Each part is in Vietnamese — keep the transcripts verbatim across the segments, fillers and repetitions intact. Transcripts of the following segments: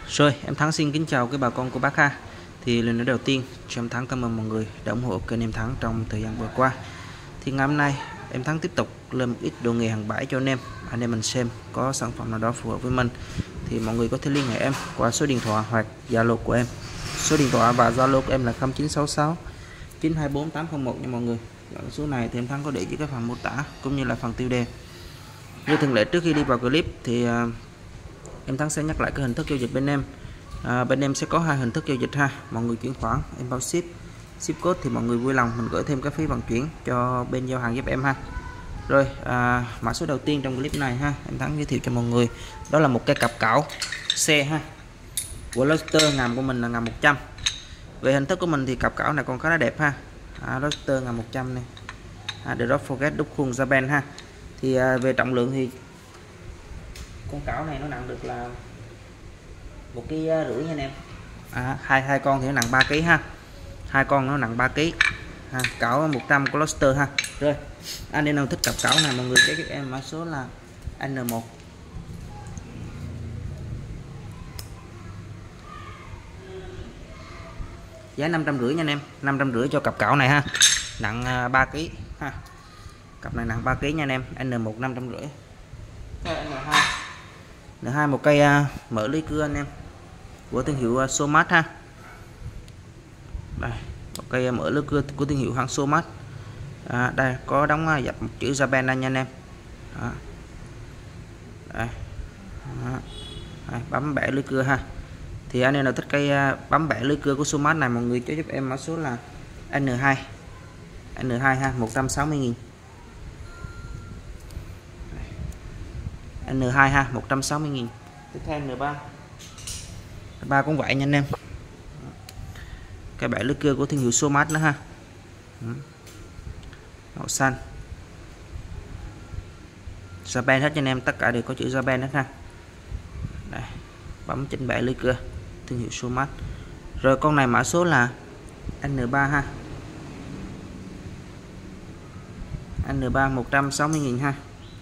Rồi, em Thắng xin kính chào quý bà con của bác ha. Thì lần đầu tiên cho em Thắng cảm ơn mọi người đã ủng hộ kênh em Thắng trong thời gian vừa qua. Thì ngày hôm nay em Thắng tiếp tục lên một ít đồ nghề hàng bãi cho anh em. Anh em mình xem có sản phẩm nào đó phù hợp với mình thì mọi người có thể liên hệ em qua số điện thoại hoặc Zalo của em. Số điện thoại và Zalo của em là không chín sáu sáu chín hai bốn tám không một nha mọi người. Ở số này thì em Thắng có để dưới cái phần mô tả cũng như là phần tiêu đề. Như thường lệ, trước khi đi vào clip thì uh, em Thắng sẽ nhắc lại cái hình thức giao dịch bên em. À, bên em sẽ có hai hình thức giao dịch ha. Mọi người chuyển khoản, em bao ship, ship code thì mọi người vui lòng mình gửi thêm cái phí vận chuyển cho bên giao hàng giúp em ha. Rồi, à, mã số đầu tiên trong clip này ha, em Thắng giới thiệu cho mọi người đó là một cái cặp cảo xe ha, của Loster, ngàm của mình là ngàm một trăm. Về hình thức của mình thì cặp cảo này còn khá là đẹp ha. À, Loster ngàm một trăm này, à, The Rock Forget đúc khuôn Japan ha. Thì à, về trọng lượng thì con cảo này nó nặng được là một ký rưỡi nha anh em. À, hai hai con thì nó nặng ba ký ha, hai con nó nặng ba ký ha. Cảo một trăm của Loster ha. Rồi, anh em nào thích cặp cảo này mọi người cho các em mã số là N một. Giá năm trăm rưỡi nha anh em, năm trăm rưỡi cho cặp cảo này ha, nặng ba ký ha. Cặp này nặng ba ký nha anh em. N một năm trăm rưỡi. N hai N hai một cây uh, mở lưới cưa anh em của thương hiệu uh, Somat ha. Đây, một cây uh, mở lưới cưa của thương hiệu hãng Somat. À, đây có đóng uh, dập một chữ Japan đây nha anh em. Đó. Đây. Đó. Đây, bấm bẻ lưới cưa ha. Thì anh em nào thích cây uh, bấm bẻ lưới cưa của Somat này mọi người cho giúp em mã số là N hai. N hai ha, một trăm sáu mươi nghìn. N hai ha, một trăm sáu mươi nghìn. Tiếp theo N ba. N ba cũng vậy nha anh em. Cái bẻ lưới cưa của thương hiệu Somat nữa ha. Màu xanh. Japan hết cho anh em, tất cả đều có chữ Japan hết ha. Đây, bấm trên bẻ lưới cưa thương hiệu Somat. Rồi con này mã số là N ba ha. N ba một trăm sáu mươi nghìn ha.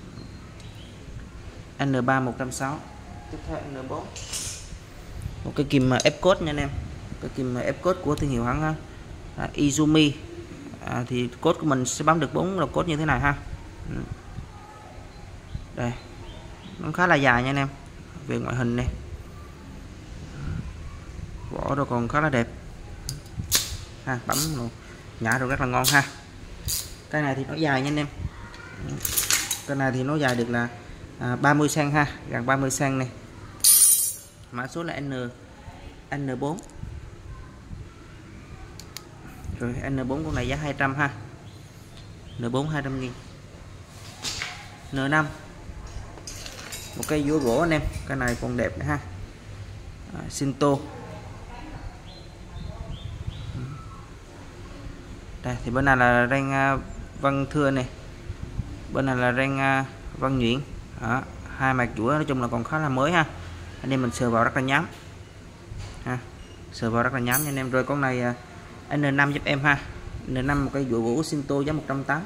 N ba một trăm sáu mươi. Tiếp theo N bốn. Một cái kìm ép code nha anh em. Cái kìm ép code của thương hiệu hãng à, Izumi. À, thì code của mình sẽ bấm được bốn là code như thế này ha. Đây. Nó khá là dài nha anh em. Về ngoại hình này. Vỏ rồi còn khá là đẹp. Ha, bấm rồi, nhả rồi rất là ngon ha. Cái này thì nó dài nha anh em. Cái này thì nó dài được là À, ba mươi xăng ha, gần ba mươi xăng này. Mã số là N N bốn. Rồi N bốn con này giá hai trăm ha. N bốn hai trăm nghìn. N năm. Một cây vúa gỗ anh em, cái này còn đẹp nữa ha. À, Shinto. Đây thì bên này là ren uh, Văn Thưa này. Bên này là ren uh, Văn Nhuyễn. Đó, hai mạch vũa nói chung là còn khá là mới ha. Anh em mình sờ vào rất là nhám ha, sờ vào rất là nhám nha anh em. Rồi con này N năm giúp em ha. N năm một cây vũa gỗ Shinto giá một trăm tám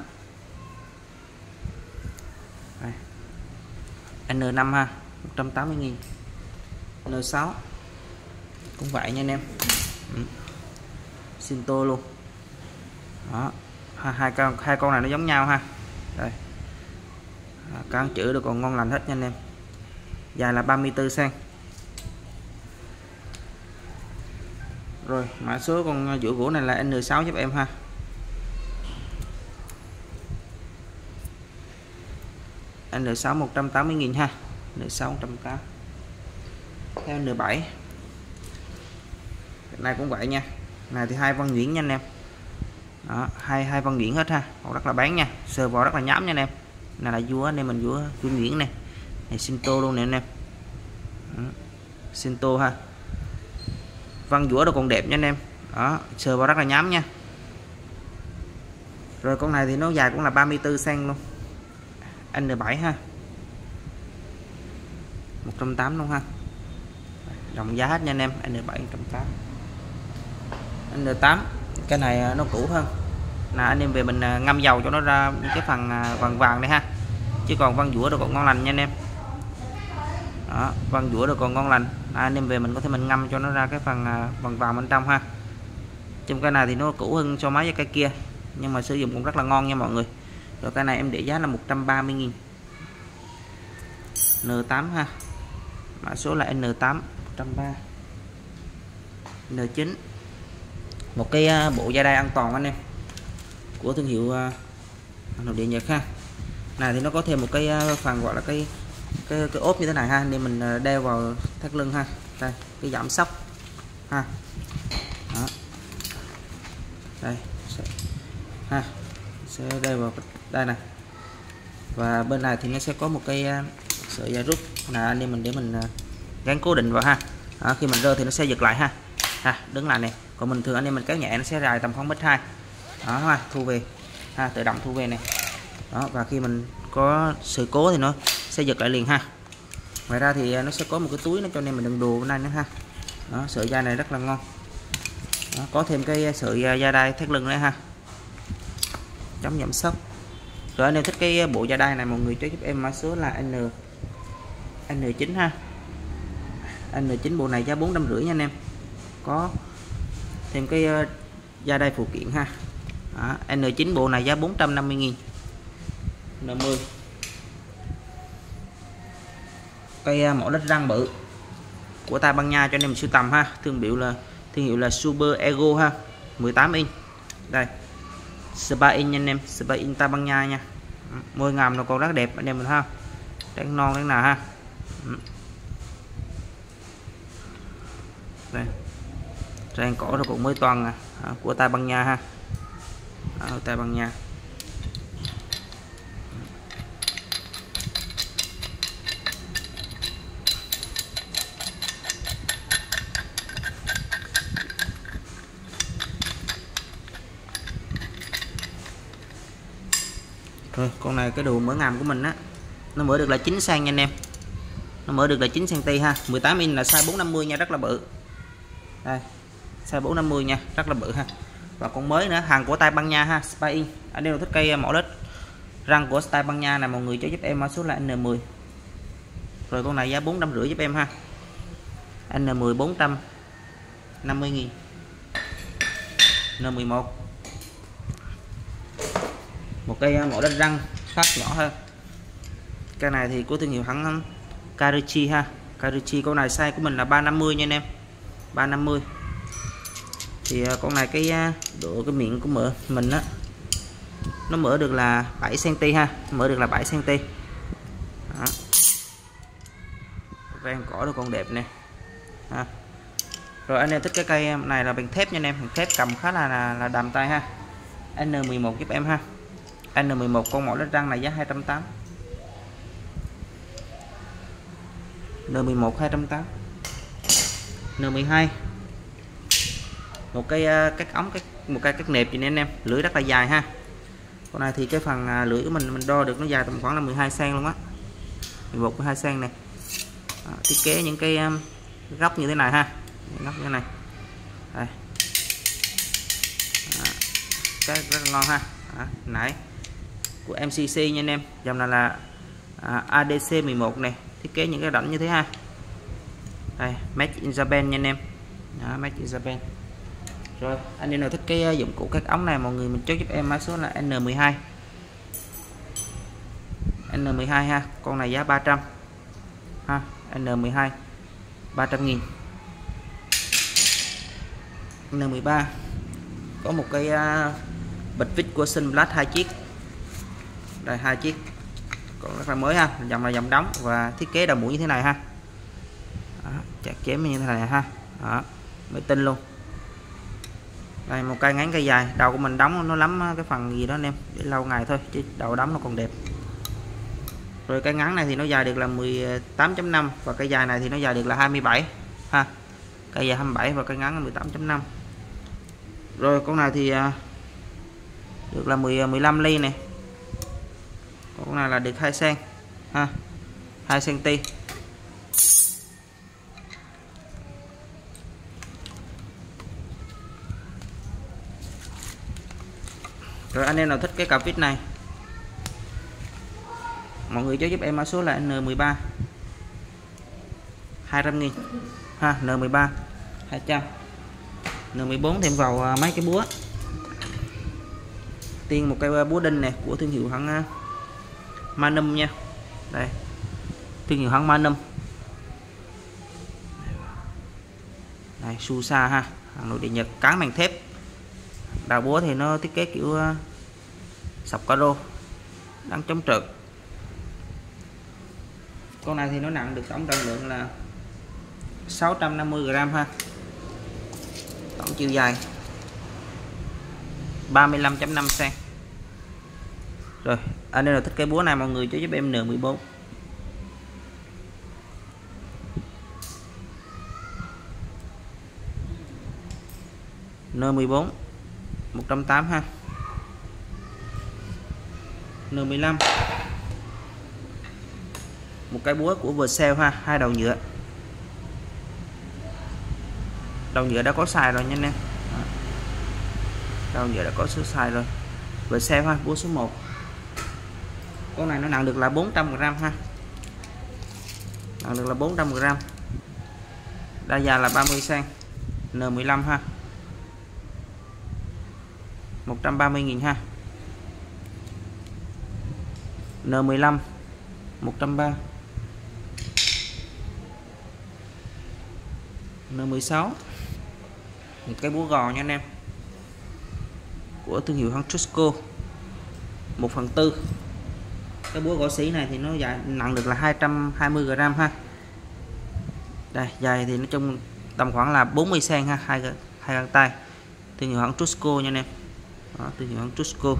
mươi. N năm ha, một trăm tám mươi nghìn. N sáu cũng vậy nha anh em. Ừ. Shinto luôn. Đó, hai con hai con này nó giống nhau ha. Đây. Cán chữ được còn ngon lành hết nha anh em. Dài là ba mươi tư xăng. Rồi mã số con vũa gỗ này là N sáu giúp em ha. N sáu một trăm tám mươi nghìn ha. N sáu một trăm tám mươi. Theo N bảy. Cái này cũng vậy nha. Này thì hai Văn Nhuyễn nha anh em. Đó, hai hai Văn Nhuyễn hết ha. Còn rất là bán nha. Sờ vào rất là nhám nha anh em. Này là vúa anh em mình, vúa vúa Nhuyễn này. Này Shinto luôn nè anh em. Đó. Shinto ha. Văn vúa đâu còn đẹp nha anh em. Đó, sờ vào rất là nhám nha. Rồi con này thì nó dài cũng là ba mươi tư xăng luôn. N bảy ha. một trăm tám mươi luôn ha. Đồng giá hết nha anh em. N bảy một trăm tám mươi. N tám. Cái này nó cũ hơn. Là anh em về mình ngâm dầu cho nó ra cái phần vàng vàng này ha, chứ còn văn vũa đâu còn ngon lành nha anh em. Đó, vân dũa rồi còn ngon lành. À, anh em về mình có thể mình ngâm cho nó ra cái phần vàng vàng bên trong ha. Trong cái này thì nó cũ hơn so mấy cái kia, nhưng mà sử dụng cũng rất là ngon nha mọi người. Rồi cái này em để giá là một trăm ba mươi nghìn. N tám ha, mã số là N tám một trăm ba mươi. N chín, một cái bộ da đai an toàn anh em, của thương hiệu nội địa Nhật ha. Này thì nó có thêm một cái phần gọi là cái cái, cái ốp như thế này ha, nên mình đeo vào thắt lưng ha. Đây, cái giảm sóc ha. Đó. Đây ha, sẽ đeo vào đây này. Và bên này thì nó sẽ có một cái sợi dây rút là anh em mình để mình gắn cố định vào ha. Đó, khi mình rơi thì nó sẽ giật lại ha. Ha, đứng lại này. Còn mình thường anh em mình kéo nhẹ nó sẽ dài tầm không mét hai. Đó ha, thu về ha, tự động thu về này. Đó, và khi mình có sự cố thì nó sẽ giật lại liền ha. Ngoài ra thì nó sẽ có một cái túi nó cho nên mình đựng đồ bên đây nữa ha. Đó, sợi dây này rất là ngon. Đó, có thêm cái sợi da đai thắt lưng đấy ha, chống giảm sốc. Rồi anh em thích cái bộ da đai này mọi người cho giúp em mã số là N N chín ha. N chín bộ này giá bốn trăm rưỡi nha anh em. Có thêm cái da đai phụ kiện ha. Đó, N chín bộ này giá bốn trăm năm mươi nghìn. N mười, cây mỏ lết răng bự của Tây Ban Nha cho anh em sưu tầm ha. Thương hiệu là thương hiệu là Super Ego ha, mười tám inch. Đây, ba inch anh em, ba inch Tây Ban Nha nha. Môi ngàm nó còn rất đẹp anh em mình ha, trắng non trắng nào ha. Đây, rang cỏ nó cũng mới toàn à, của Tây Ban Nha ha. Ở Tây Ban Nha. Rồi con này cái đồ mở ngàm của mình á, nó mở được là chín xăng nha anh em, nó mở được là chín xăng ti ha. Mười tám inch là size bốn năm mươi nha, rất là bự. Đây, size bốn năm mươi nha, rất là bự ha. Và con mới nữa, hàng của Tây Ban Nha ha, ba inch. Anh em thích cây mỏ lết răng của Tây Ban Nha này mọi người cho giúp em mã số là N mười. Rồi con này giá bốn trăm rưỡi giúp em ha. N mười bốn trăm năm mươi nghìn. N mười một, một cây mỏ lết răng khác nhỏ hơn. Cái này thì của thương hiệu hãng Karichi ha. Karichi, con này size của mình là ba năm mươi nha anh em, ba năm mươi. Thì con này cái độ cái miệng của mở mình á, nó mở được là bảy xăng ti ha, mở được là bảy xăng ti. Đó, vang cỏ nó còn đẹp nè ha. Rồi anh em thích cái cây này là bằng thép nha anh em, bằng thép cầm khá là là, là đầm tay ha. N mười một giúp em ha. N mười một con mỏ lết răng này giá hai trăm tám mươi. N mười một hai trăm tám mươi. N mười hai, một cây uh, cắt ống, cái một cây cắt nẹp gì nè anh em, lưỡi rất là dài ha. Con này thì cái phần uh, lưỡi của mình mình đo được nó dài tầm khoảng là mười hai xăng luôn á, mười một mười hai xăng này. Đó, thiết kế những cái um, góc như thế này ha, góc như thế này. Đây. Đó, cái rất là ngon ha. Đó, nãy của em xê xê nha anh em, dòng này là uh, A D C mười một này, thiết kế những cái đảnh như thế ha. Đây, Made in Japan nha anh em. Đó, Made in Japan. Rồi anh em nào thích cái dụng cụ cắt ống này mọi người mình chốt giúp em mã số là N mười hai. N mười hai ha, con này giá ba trăm ha. N mười hai ba trăm nghìn. N mười ba, có một cái uh, bịch vít của Sunblast hai chiếc. Đây, hai chiếc còn rất là mới ha, dòng là dòng đóng và thiết kế đầu mũi như thế này ha. Đó, chặt chém như thế này ha. Đó, mới tinh luôn. Đây, một cây ngắn cây dài, đầu của mình đóng nó lắm cái phần gì đó anh em, để lâu ngày thôi chứ đầu đóng nó còn đẹp. Rồi cây ngắn này thì nó dài được là mười tám chấm năm và cây dài này thì nó dài được là hai mươi bảy ha. Cây dài hai mươi bảy và cây ngắn là mười tám chấm năm. Rồi con này thì được là mười mười lăm ly này. Con này là được hai xăng ha, hai xăng ti. Rồi anh em nào thích cái cặp vít này mọi người cho giúp em mã số là N mười ba. hai trăm nghìn ha. N mười ba hai trăm. N mười bốn thêm vào mấy cái búa. Tiên một cây búa đinh này của thương hiệu hãng Magnum nha. Đây, thương hiệu hãng Magnum. Đây, Susa ha, hàng nội địa Nhật, cán bằng thép. Đầu búa thì nó thiết kế kiểu uh, sọc caro, đang chống trượt. Con này thì nó nặng được tổng trọng lượng là sáu trăm năm mươi gam ha. Tổng chiều dài ba mươi lăm phẩy năm xăng. Rồi, anh đây là thích cái búa này mọi người cho giúp em N mười bốn. N mười bốn một trăm tám mươi ha. N mười lăm một cái búa của Versailles ha, hai đầu nhựa. Đầu nhựa đã có xài rồi nha anh em. Đầu nhựa đã có số xài rồi. Versailles ha, búa số một. Con này nó nặng được là bốn trăm gam ha. Nặng được là bốn trăm gam. Đa dài là ba mươi xăng. N mười lăm ha. một trăm ba mươi nghìn ha. N mười lăm một trăm ba mươi. N mười sáu một cái búa gò nha anh em, của thương hiệu hãng Trusco, một phần tư. Cái búa gõ xỉ này thì nó dài nặng được là hai trăm hai mươi gam ha. Đây, dài thì nó trong tầm khoảng là bốn mươi xăng ha, hai hai găng tay. Thương hiệu hãng Trusco nha anh em. Đó, thương hiệu hãng Trusco.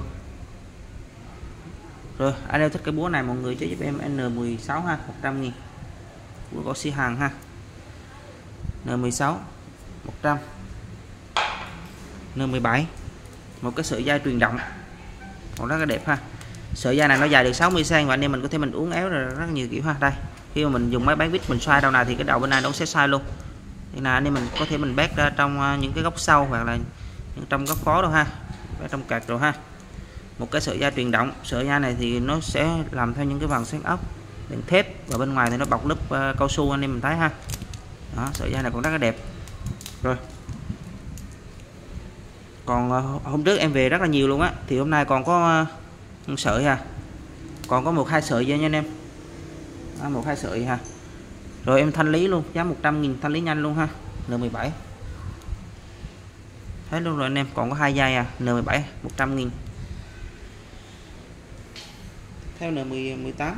Rồi, anh em thích cái búa này mọi người cho giúp em N mười sáu ha, một trăm nghìn. Búa gõ xỉ hàng ha. N mười sáu một trăm. N mười bảy một cái sợi dây truyền động còn rất là đẹp ha. Sợi dây này nó dài được sáu mươi xăng và anh em mình có thể mình uốn éo rồi rất nhiều kiểu ha. Đây, khi mà mình dùng máy bán vít mình xoay đầu nào thì cái đầu bên này nó sẽ xoay luôn. Thì là anh em mình có thể mình bét ra trong những cái góc sâu hoặc là những trong góc khó đâu ha, trong cạc rồi ha. Một cái sợi dây truyền động. Sợi dây này thì nó sẽ làm theo những cái vòng set ốc đèn thép và bên ngoài thì nó bọc lớp uh, cao su anh em mình thấy ha. Đó, sợi dây này cũng rất là đẹp. Rồi, còn uh, hôm trước em về rất là nhiều luôn á, thì hôm nay còn có uh, sợi ha, còn có một hai sợi vậy nha anh em. Đó, một hai sợi ha. Rồi em thanh lý luôn, giá một trăm nghìn, thanh lý nhanh luôn ha. N mười bảy thấy luôn rồi anh em, còn có hai dây à. N mười bảy một trăm nghìn. Theo N mười tám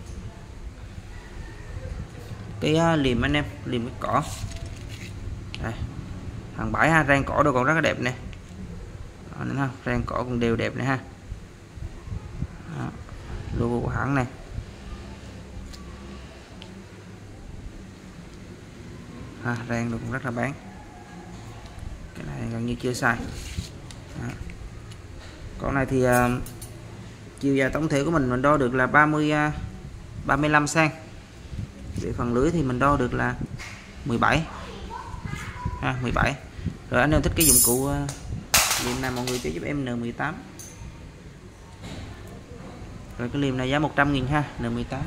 cái uh, liềm anh em, liềm cái cỏ. Đây, hàng bãi ha, rang cỏ đâu còn rất là đẹp nè. Đó, ha, rang cỏ cũng đều đẹp này ha. Đó, logo của hãng này. Ha, rang được cũng rất là bán. Cái này gần như chưa sai. Đó. Con này thì uh, chiều dài tổng thể của mình mình đo được là ba mươi uh, ba mươi lăm xăng. Về phần lưới thì mình đo được là mười bảy ha, mười bảy. Rồi anh em thích cái dụng cụ uh, liềm này mọi người cho giúp em N mười tám. Rồi cái liềm này giá một trăm nghìn ha, N mười tám.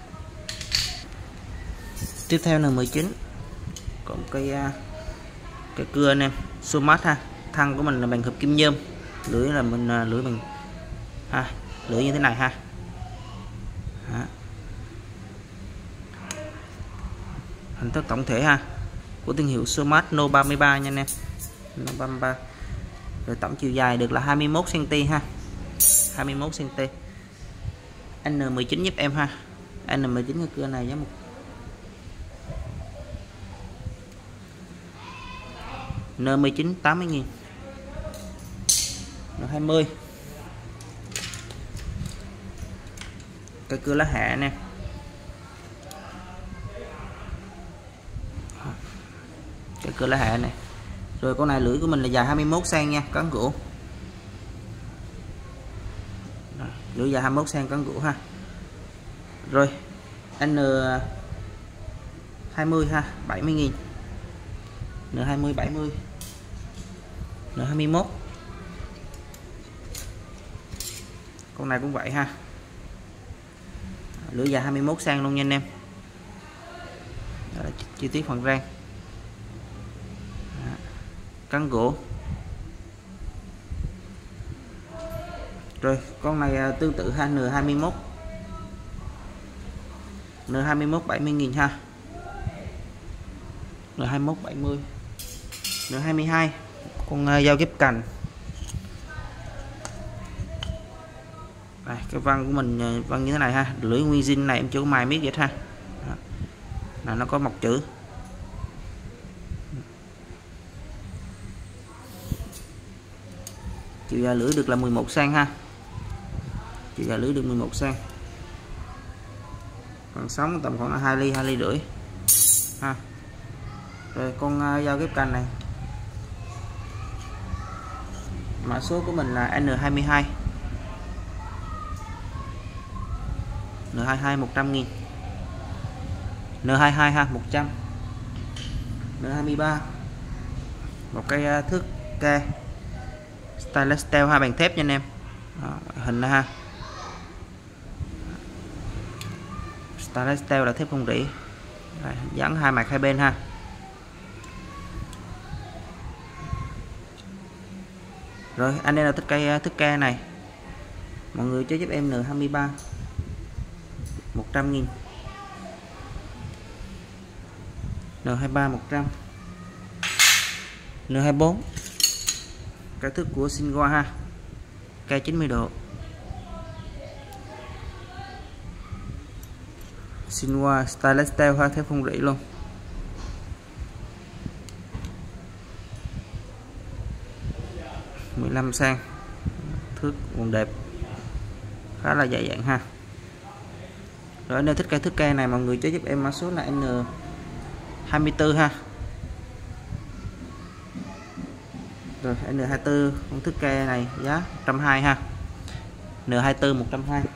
Tiếp theo N mười chín. Còn cây uh, cái cưa anh em, Somat ha. Thân của mình là bằng hợp kim nhôm, lưỡi là mình uh, lưỡi bằng ha, lưỡi như thế này ha. Đó. Hình thức tổng thể ha, của thương hiệu Somat No ba mươi ba nha anh em. No ba mươi ba. Rồi tổng chiều dài được là hai mươi mốt xăng ti mét ha, hai mươi mốt xăng ti mét. N mười chín giúp em ha. N mười chín cái cưa này giá một N mười chín tám mươi nghìn. N hai mươi cái cưa lá hạ nè. Cái cưa lá hạ này. Rồi con này lưỡi của mình là dài hai mươi mốt xăng nha, cán gỗ. Lưỡi dài hai mươi mốt xăng cán gỗ ha. Rồi N hai mươi ha, bảy mươi nghìn. N hai mươi bảy mươi. N hai mươi mốt. Con này cũng vậy ha. Lưỡi dài hai mươi mốt xăng luôn nha anh em. là chi, chi tiết phần ren. Đó. Cán gỗ. Rồi con này tương tự ha, N hai mươi mốt N hai mươi mốt bảy mươi nghìn ha, N hai mươi mốt bảy mươi, N hai mươi hai con uh, dao ghép cành. Đây, cái vân của mình vân như thế này ha, lưỡi nguyên zin này em chưa có mài miết vậy ha. Đó. Là nó có một chữ. Chiều dài lưỡi được là mười một xăng ha, chiều dài lưỡi được mười một xăng. Còn sống tầm khoảng là hai ly, hai ly rưỡi ha. Rồi con uh, dao ghép cành này, mã số của mình là N hai mươi hai, N hai mươi hai một trăm nghìn, N hai mươi hai ha một trăm, N hai mươi ba một cái thước ke stainless steel ha, bằng thép nha anh em. Đó, hình này ha, stainless steel là thép không rỉ. Đây, dán hai mặt hai bên ha. Rồi anh em nào thích cây thước ke này, mọi người cho giúp em N hai mươi ba một trăm nghìn, N hai mươi ba một trăm, N hai mươi bốn cái thước của Sinwa ha, ke chín mươi độ, Sinwa stainless steel ha, thép không rỉ luôn. mười lăm xăng, thước còn đẹp, khá là dày dặn ha. Rồi nếu thích cây thước ke này mọi người cho giúp em mã số là N hai mươi tư ha. Rồi N hai mươi tư con thước ke này giá một trăm hai mươi ha, N hai mươi tư một trăm hai mươi.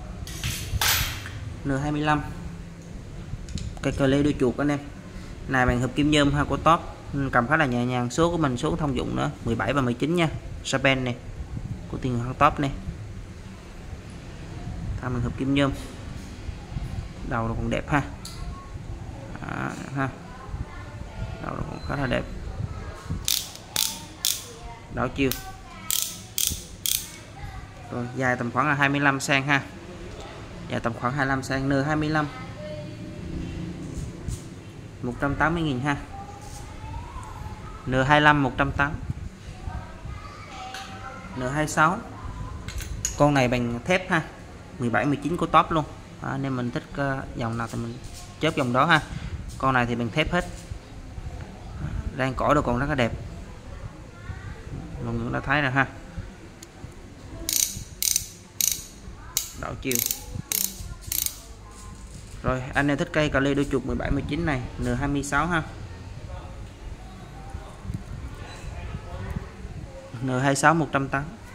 N hai mươi lăm cây cờ lê đuôi chuột anh em, này bằng hợp kim nhôm ha của top, cầm khá là nhẹ nhàng. Số của mình số thông dụng nữa mười bảy và mười chín nha, Sapen này của tiền hàng top này, tham bằng hợp kim nhôm, đầu nó còn đẹp ha. Đó, ha, đầu nó còn khá là đẹp, đảo chiều. Rồi dài tầm khoảng là hai mươi lăm xăng ha, dài tầm khoảng hai mươi lăm xăng, N hai mươi lăm một trăm tám mươi nghìn ha, N hai mươi lăm một trăm tám mươi, N hai mươi sáu con này bằng thép ha, mười bảy mười chín của top luôn. Đó, nên mình thích uh, dòng nào thì mình chớp dòng đó ha. Con này thì bằng thép hết, đang cỏ đâu còn rất là đẹp, mọi người đã thấy rồi ha. Đảo chiều. Rồi anh em thích cây cà lê đuôi chuột mười bảy mười chín này, N hai mươi sáu ha, N hai mươi sáu một trăm tám mươi,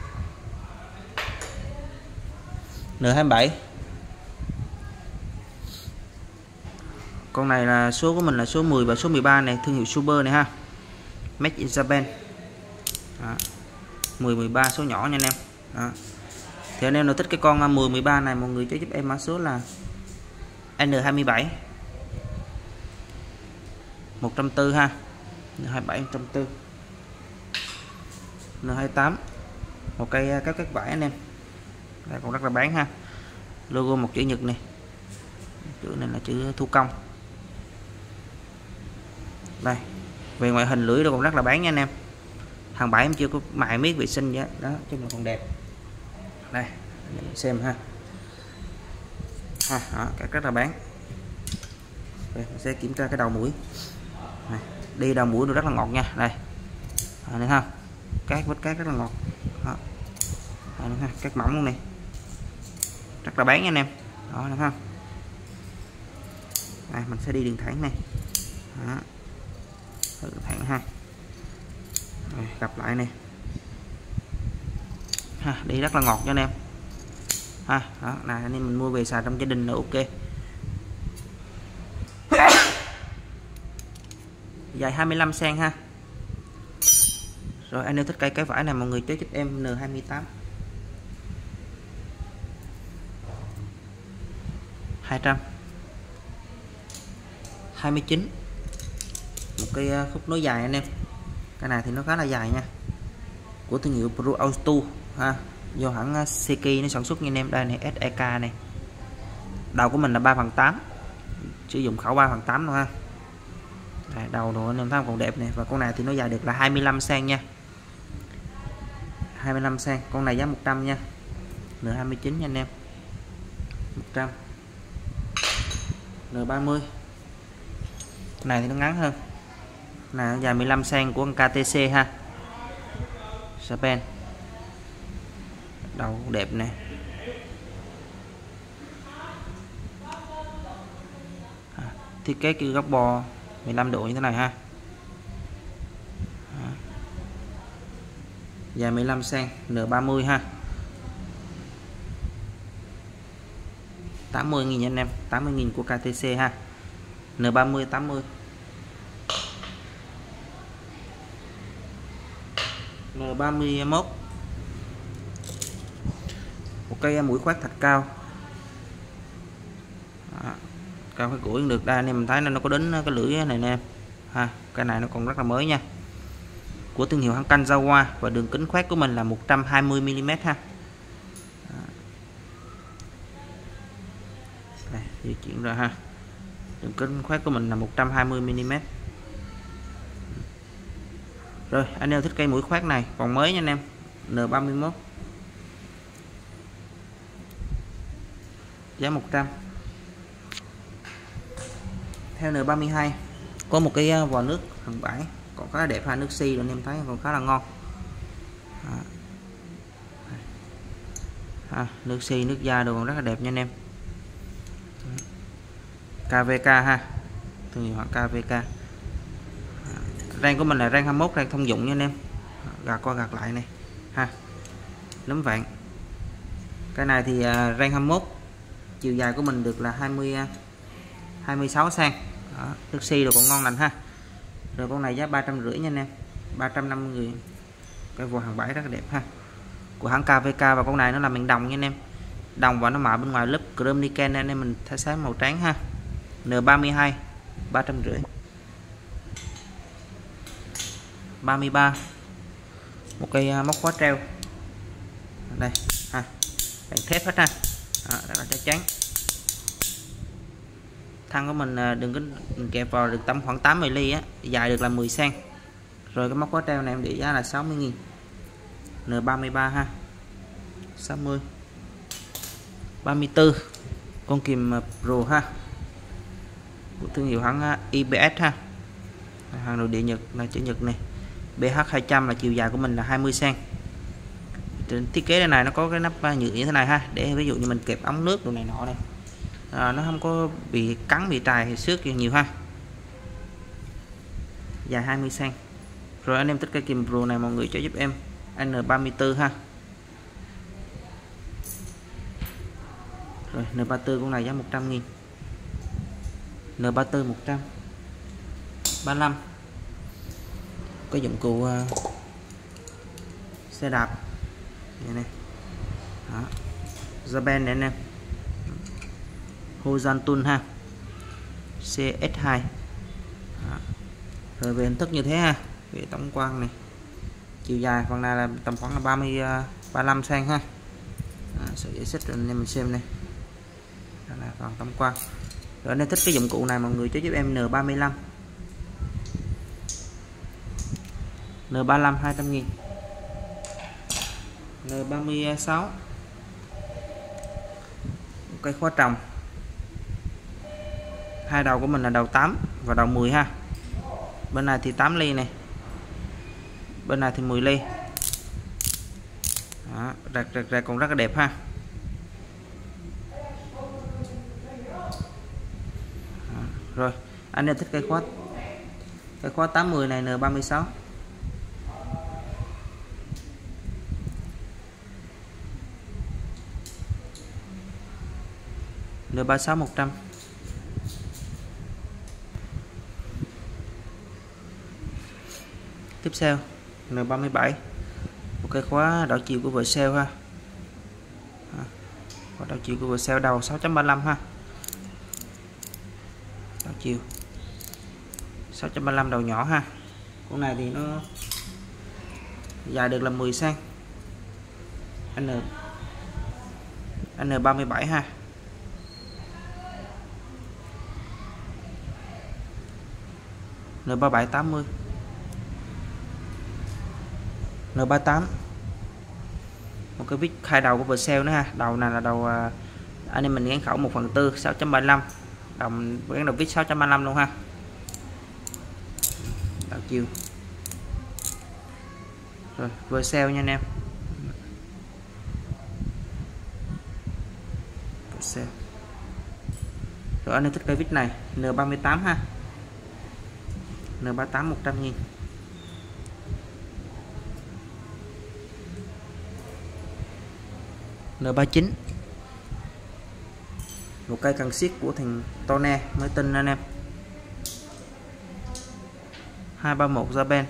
N hai mươi bảy con này là số của mình là số mười và số mười ba này, thương hiệu Super này ha, Made in Japan. Đó. mười mười ba số nhỏ nha anh em. Đó. Thì anh em nào thích cái con mười mười ba này mọi người cho giúp em mã số là N hai mươi bảy một trăm tư ha, N hai mươi bảy một trăm tư, N hai mươi tám một cây cáp cắt vải anh em. Đây còn rất là bán ha, logo một chữ nhật này, chữ này là chữ thủ công. Đây về ngoại hình lưỡi nó còn rất là bán nha anh em, hàng bãi em chưa có mài miết vệ sinh vậy đó, chung là còn đẹp. Đây mình xem ha, ha đó, các rất là bán. Đây, mình sẽ kiểm tra cái đầu mũi này. Đi đầu mũi nó rất là ngọt nha, đây à, này ha, các vết cát rất là ngọt đó. À, ha, các mỏng luôn này, rất là bán nha anh em. Đó nè ha, đây mình sẽ đi đường thẳng này đó. Đường thẳng ha. Rồi, gặp lại nè ha, đi rất là ngọt cho anh em ha. Đó này anh em mình mua về xài trong gia đình là ok. Dài hai mươi lăm xăng ha. Rồi anh em thích cây cái vải này mọi người cho giúp em N hai mươi tám hai trăm, hai mươi chín, một cái khúc nối dài anh em. Cái này thì nó khá là dài nha, của thương hiệu Pro Auto ha, do hãng Seiki nó sản xuất nha anh em. Đây này, ét e ca này, đầu của mình là ba phần tám, sử dụng khẩu ba phần tám luôn ha. Đây, đầu đồ anh em thấy còn đẹp này. Và con này thì nó dài được là hai mươi lăm cm nha, hai mươi lăm cm. Con này giá một trăm nha, N hai mươi chín nha anh em, một trăm. N ba mươi, con này thì nó ngắn hơn, này nó dài mười lăm cm của con ca tê xê ha. Japan, đầu cũng đẹp nè. À, thiết kế kiểu góc bò mười lăm độ như thế này ha. À, dài mười lăm cm, N ba mươi ha, tám mươi nghìn anh em, tám mươi nghìn của ca tê xê ha. N ba mươi tám mươi, N ba mươi mốt, một cây mũi khoét thạch cao. À, cao cái củi được. Đây anh em mình thấy nó có đến cái lưỡi này nè ha. Cái này nó còn rất là mới nha, của thương hiệu hãng Kanzawa, và đường kính khoét của mình là một trăm hai mươi mi li mét ha. Đây, di chuyển ra ha, đường kính khoét của mình là một trăm hai mươi mi li mét. Rồi anh em thích cây mũi khoét này còn mới nha anh em, N ba mươi mốt, giá một trăm. Theo N ba mươi hai có một cái vò nước hàng bãi còn khá là đẹp ha, nước xi anh em thấy còn khá là ngon. À. À, nước xi nước da đồ còn rất là đẹp nha anh em. ca vê ca ha, thương hiệu ca vê ca. À, rang của mình là rang hai mươi mốt, rang thông dụng nha anh em, gạt qua gạt lại này ha, nấm vàng. Cái này thì uh, rang hai mươi mốt, chiều dài của mình được là hai mươi, hai mươi sáu cm. Đó, nước xi đồ còn ngon lành ha. Rồi con này giá ba trăm rưỡi nha anh em, ba trăm năm mươi. Cái vò hàng bãi rất là đẹp ha, của hãng ca vê ca. Và con này nó làm bằng đồng nha anh em, đồng và nó mạ bên ngoài lớp chrome nickel nên mình thay sáng màu trắng ha. N ba mươi hai, ba trăm rưỡi. ba mươi ba, một cây móc khóa treo đây ha, bằng thép hết ha. Đó, rất là chắc chắn. Thân của mình đừng có mình kẹp vào được tầm khoảng tám mươi ly á, dài được là mười cm. Rồi cái móc khóa treo này em để giá là sáu mươi nghìn, N ba mươi ba ha, sáu mươi. ba mươi tư, con kìm Pro ha, của thương hiệu hãng i bê ét ha, hàng nội địa Nhật, là chữ Nhật này. B H hai trăm là chiều dài của mình là hai mươi cm. Trên thiết kế này nó có cái nắp nhựa như thế này ha, để ví dụ như mình kẹp ống nước đồ này nọ đây, à, nó không có bị cắn bị trài hay xước nhiều ha. Dài hai mươi cm. Rồi anh em thích cây kìm Pro này mọi người cho giúp em N ba mươi tư ha. Rồi N ba mươi tư con này giá một trăm nghìn, N ba mươi tư một trăm. ba mươi lăm, cái dụng cụ uh, xe đạp này, này. Đó, Japan này anh em, Horizon ha, C S hai. Đó. Rồi về hình thức như thế ha, về tổng quan này, chiều dài phần này là tầm khoảng là ba mươi, ba mươi lăm cm ha. À, sự giải thích rồi anh em mình xem này, đó là phần tổng quan. Rồi anh em thích cái dụng cụ này mọi người cho giúp em N ba mươi lăm, N ba mươi lăm hai trăm nghìn. N ba mươi sáu, một cây khóa trồng, hai đầu của mình là đầu tám và đầu mười ha. Bên này thì tám ly này, bên này thì mười ly. Đó, rạc rạc rạc còn rất là đẹp ha. Đó, rồi anh em thích cây khóa, cây khóa tám mươi này N ba mươi sáu, N ba mươi sáu một trăm. Tiếp theo N ba mươi bảy, một cái khóa đảo chiều của Versailles ha, khóa đảo chiều của Versailles đầu sáu chấm ba mươi lăm ha, đảo chiều sáu trăm ba mươi lăm đầu nhỏ ha. Con này thì nó dài được là mười xăng. N N ba mươi bảy ha. N ba mươi bảy tám mươi. N ba mươi tám. Một cái vít khai đầu của Vercel nữa ha. Đầu này là đầu uh, anh em mình gắn khẩu một phần tư sáu trăm ba mươi lăm. Đồng gắn đầu vít sáu trăm ba mươi lăm luôn ha. Tạo chiều. Rồi, Vercel nha anh em. Vercel. Rồi anh em thích cái vít này N ba mươi tám ha. N ba mươi tám một trăm nghìn. N ba mươi chín. Một cây cần siết của thằng Tone mới tinh anh em. hai ba mốt Japan.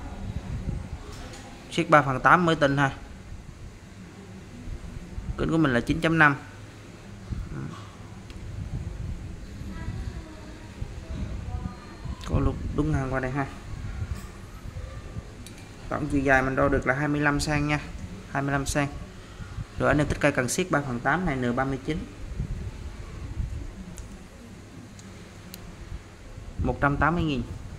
Siết ba phần tám mới tinh ha. Kính của mình là chín chấm năm. Có lúc đúng ngang qua đây ha. Tổng chiều dài mình đo được là hai mươi lăm xăng nha. hai mươi lăm xăng. Rồi anh em thích cây cần siết ba phần tám này N ba mươi chín. một trăm tám mươi nghìn.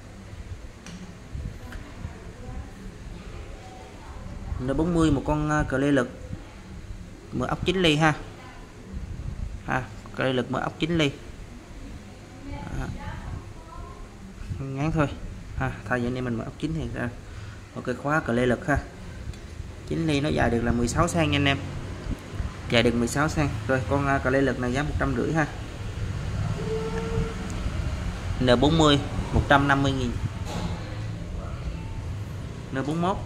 N bốn mươi một con cờ lê lực mở ốc chín ly ha. Ha, cờ lê lực mở ốc chín ly. À, ngắn thôi. Ha, thay vì anh em mình mở ốc chín thì ra một cái khóa cờ lê lực ha. chín ly nó dài được là mười sáu xăng nha anh em. Dài được mười sáu xăng. Rồi con cờ lê lực này giá một trăm rưỡi ha. N bốn mươi một trăm năm mươi nghìn. N bốn mốt.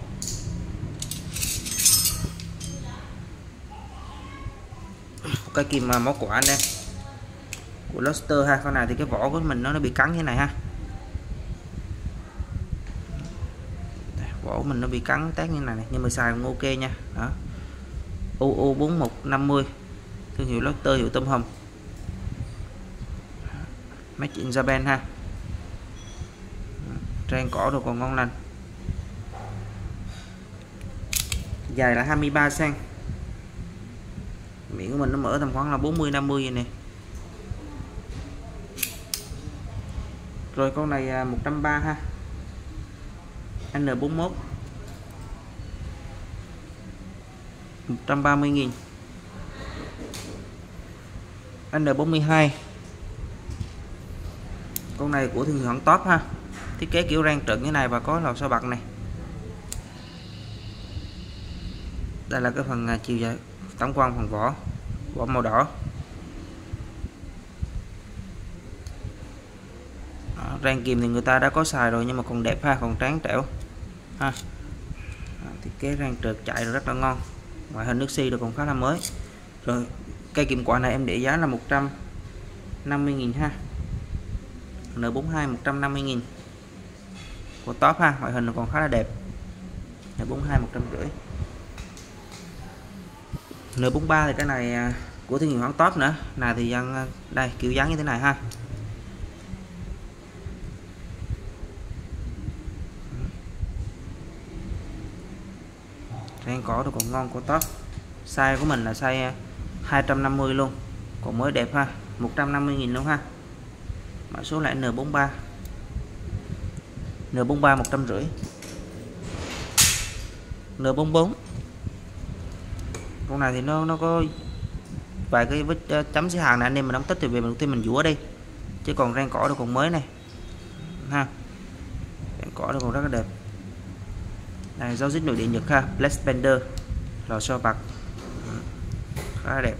Một cái kìm máu quả anh em. Của Luster ha, con này thì cái vỏ của mình nó nó bị cắn như này ha. Vỏ của mình nó bị cắn tét như này, này nhưng mà xài cũng ok nha. Đó. U U bốn một năm mươi. Thương hiệu Luster, hiệu tôm hùm. Made in Japan ha. Trang cỏ rồi còn ngon lành. Dài là hai mươi ba xăng. Miệng của mình nó mở tầm khoảng là bốn mươi năm mươi vậy nè. Rồi con này một trăm ba mươi ha. N bốn mốt. một trăm ba mươi nghìn. N bốn mươi hai. Con này của thương hiệu hãng top ha. Thiết kế kiểu rang trận như này và có lò xo bạc này. Đây là cái phần chiều dài tổng quan phần vỏ. Vỏ màu đỏ. Đó, rang kìm thì người ta đã có xài rồi nhưng mà còn đẹp ha, còn tráng trẻo ha. Đó, thiết kế rang trượt chạy rất là ngon. Ngoại hình nước xi được còn khá là mới. Rồi cây kìm quạ này em để giá là một trăm năm mươi nghìn ha. N bốn mươi hai một trăm năm mươi nghìn. Của top ha, ngoại hình nó còn khá là đẹp. N bốn mươi hai một trăm rưỡi. N bốn mươi ba thì cái này của thương hiệu hãng top nữa. Này thì dân đây kiểu dáng như thế này ha. Rang cỏ nó còn ngon của top. Size của mình là size hai trăm năm mươi luôn. Còn mới đẹp ha, một trăm năm mươi nghìn luôn ha. Mã số là N bốn mươi ba. N bốn mươi ba một trăm rưỡi. N bốn mươi bốn. Con này thì nó nó có vài cái vết chấm xi hàng này, anh em mình không thích thì về mình thêm mình vũa đi. Chứ còn rang cỏ nó còn mới này. Ha. Rang cỏ nó còn rất là đẹp. Này dấu dít nội địa Nhật ha, Black Spender. Lò xo bạc. Khá là đẹp.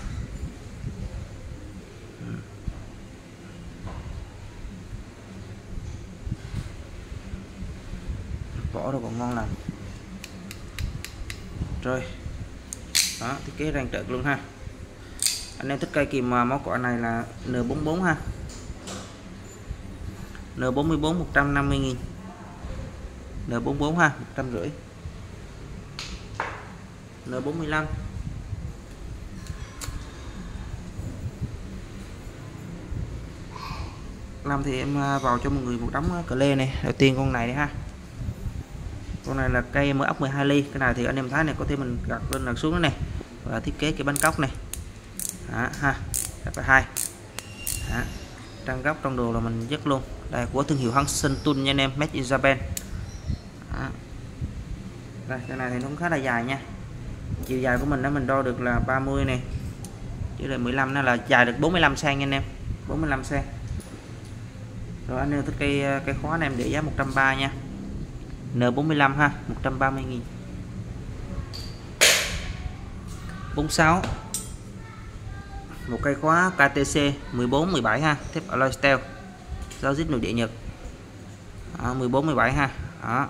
Vỏ nó còn ngon lành. Rồi. Đó, thiết kế rang trợt luôn ha. Anh em thích cây kìm máu cỏ này là N bốn mươi bốn ha. N bốn mươi bốn một trăm năm mươi nghìn. N bốn mươi bốn ha, một trăm rưỡi. N bốn mươi lăm. làm thì em vào cho mọi người một đống cờ lê này. Đầu tiên con này đi ha. Con này là cây mới ốc mười hai ly. Cái này thì anh em thấy này, có thể mình gặt lên gặt xuống này, và thiết kế cái bánh cốc này. Đó, ha. Rất là hay. Đó. Trang góc trong đồ là mình dứt luôn. Đây của thương hiệu Hansen Tool nha anh em, made in Japan. Đó. Đây, cái này thì nó cũng khá là dài nha. Chiều dài của mình đó mình đo được là ba mươi này, chứ là mười lăm, nó là dài được bốn mươi lăm xăng-ti-mét nha anh em, bốn mươi lăm xăng-ti-mét. Rồi anh em thích cây cây khóa này em để giá một trăm ba mươi nha. N bốn mươi lăm ha, một trăm ba mươi nghìn. bốn mươi sáu. Một cây khóa K T C mười bốn mười bảy ha, thép alloy steel, giao dít nội địa Nhật. Đó, mười bốn mười bảy ha. Đó.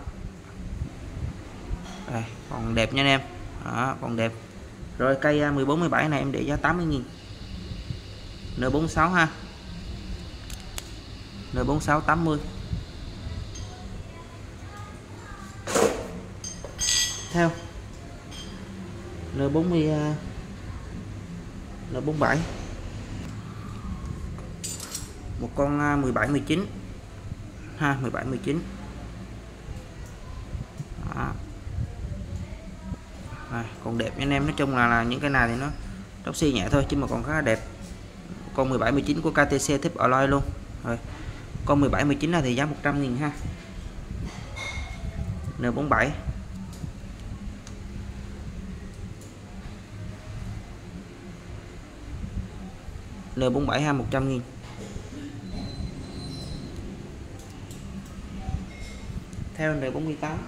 Đây, còn đẹp nha anh em. Đó, còn đẹp. Rồi cây mười bốn mười bảy này em để giá tám mươi nghìn. N bốn mươi sáu ha. N bốn mươi sáu tám mươi. Theo N bốn mươi N bốn mươi bảy. Một con mười bảy mười chín ha, mười bảy mười chín. Đó. À, còn đẹp nha anh em. Nói chung là, là những cái này thì nó tóc xi nhẹ thôi chứ mà còn khá là đẹp. Con mười bảy mười chín của K T C thép alloy luôn. Rồi con mười bảy mười chín này thì giá một trăm nghìn ha. N bốn mươi bảy. N bốn mươi bảy ha, một trăm nghìn. Theo N bốn mươi tám.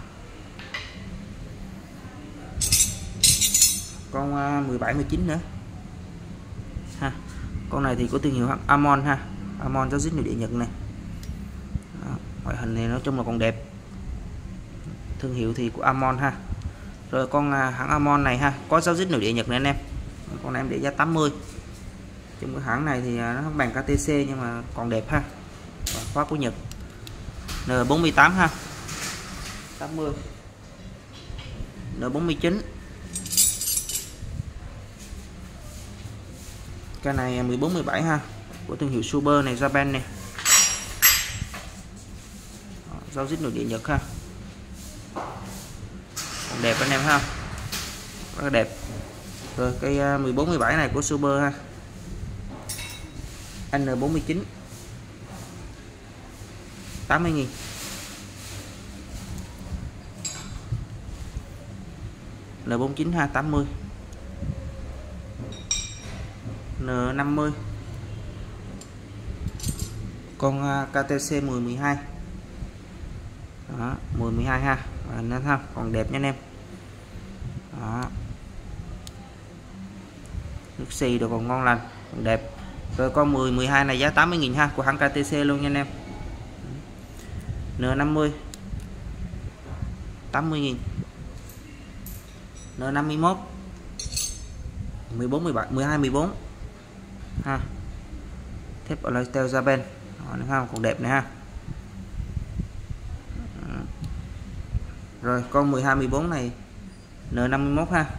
Con uh, mười bảy mười chín nữa ha. Con này thì có thương hiệu Amon ha, Amon giáo dít nội địa Nhật này. Đó, ngoại hình này nói chung là còn đẹp. Thương hiệu thì của Amon ha. Rồi con uh, hãng Amon này ha, có giáo dít nội địa Nhật này anh em. Con này em để giá tám mươi. Trong cái hãng này thì uh, nó không bằng K T C nhưng mà còn đẹp ha. Và khóa của Nhật. N bốn mươi tám ha, tám mươi. N bốn mươi chín. Cái này mười bốn mười bảy ha, của thương hiệu Super này, Japan này. Giao dít nội địa Nhật ha. Còn đẹp anh em ha, rất là đẹp. Rồi cây mười bốn mười bảy này của Super ha, N bốn mươi chín, tám mươi nghìn. N bốn mươi chín ha, tám mươi. N năm mươi. Con K T C mười mười hai. Đó, mười mười hai ha. Và nó ha, còn đẹp nha anh em. Đó. Nước xì đồ còn ngon lành, còn đẹp. Rồi con mười mười hai này giá tám mươi nghìn ha, của hãng K T C luôn nha anh em. N năm mươi, tám mươi nghìn. N năm mươi mốt, mười bốn mười bảy, mười hai mười bốn ha, thép alloy steel Japan. Đó, nó ha, còn đẹp này ha. Rồi con mười hai mười bốn này N năm mươi mốt ha,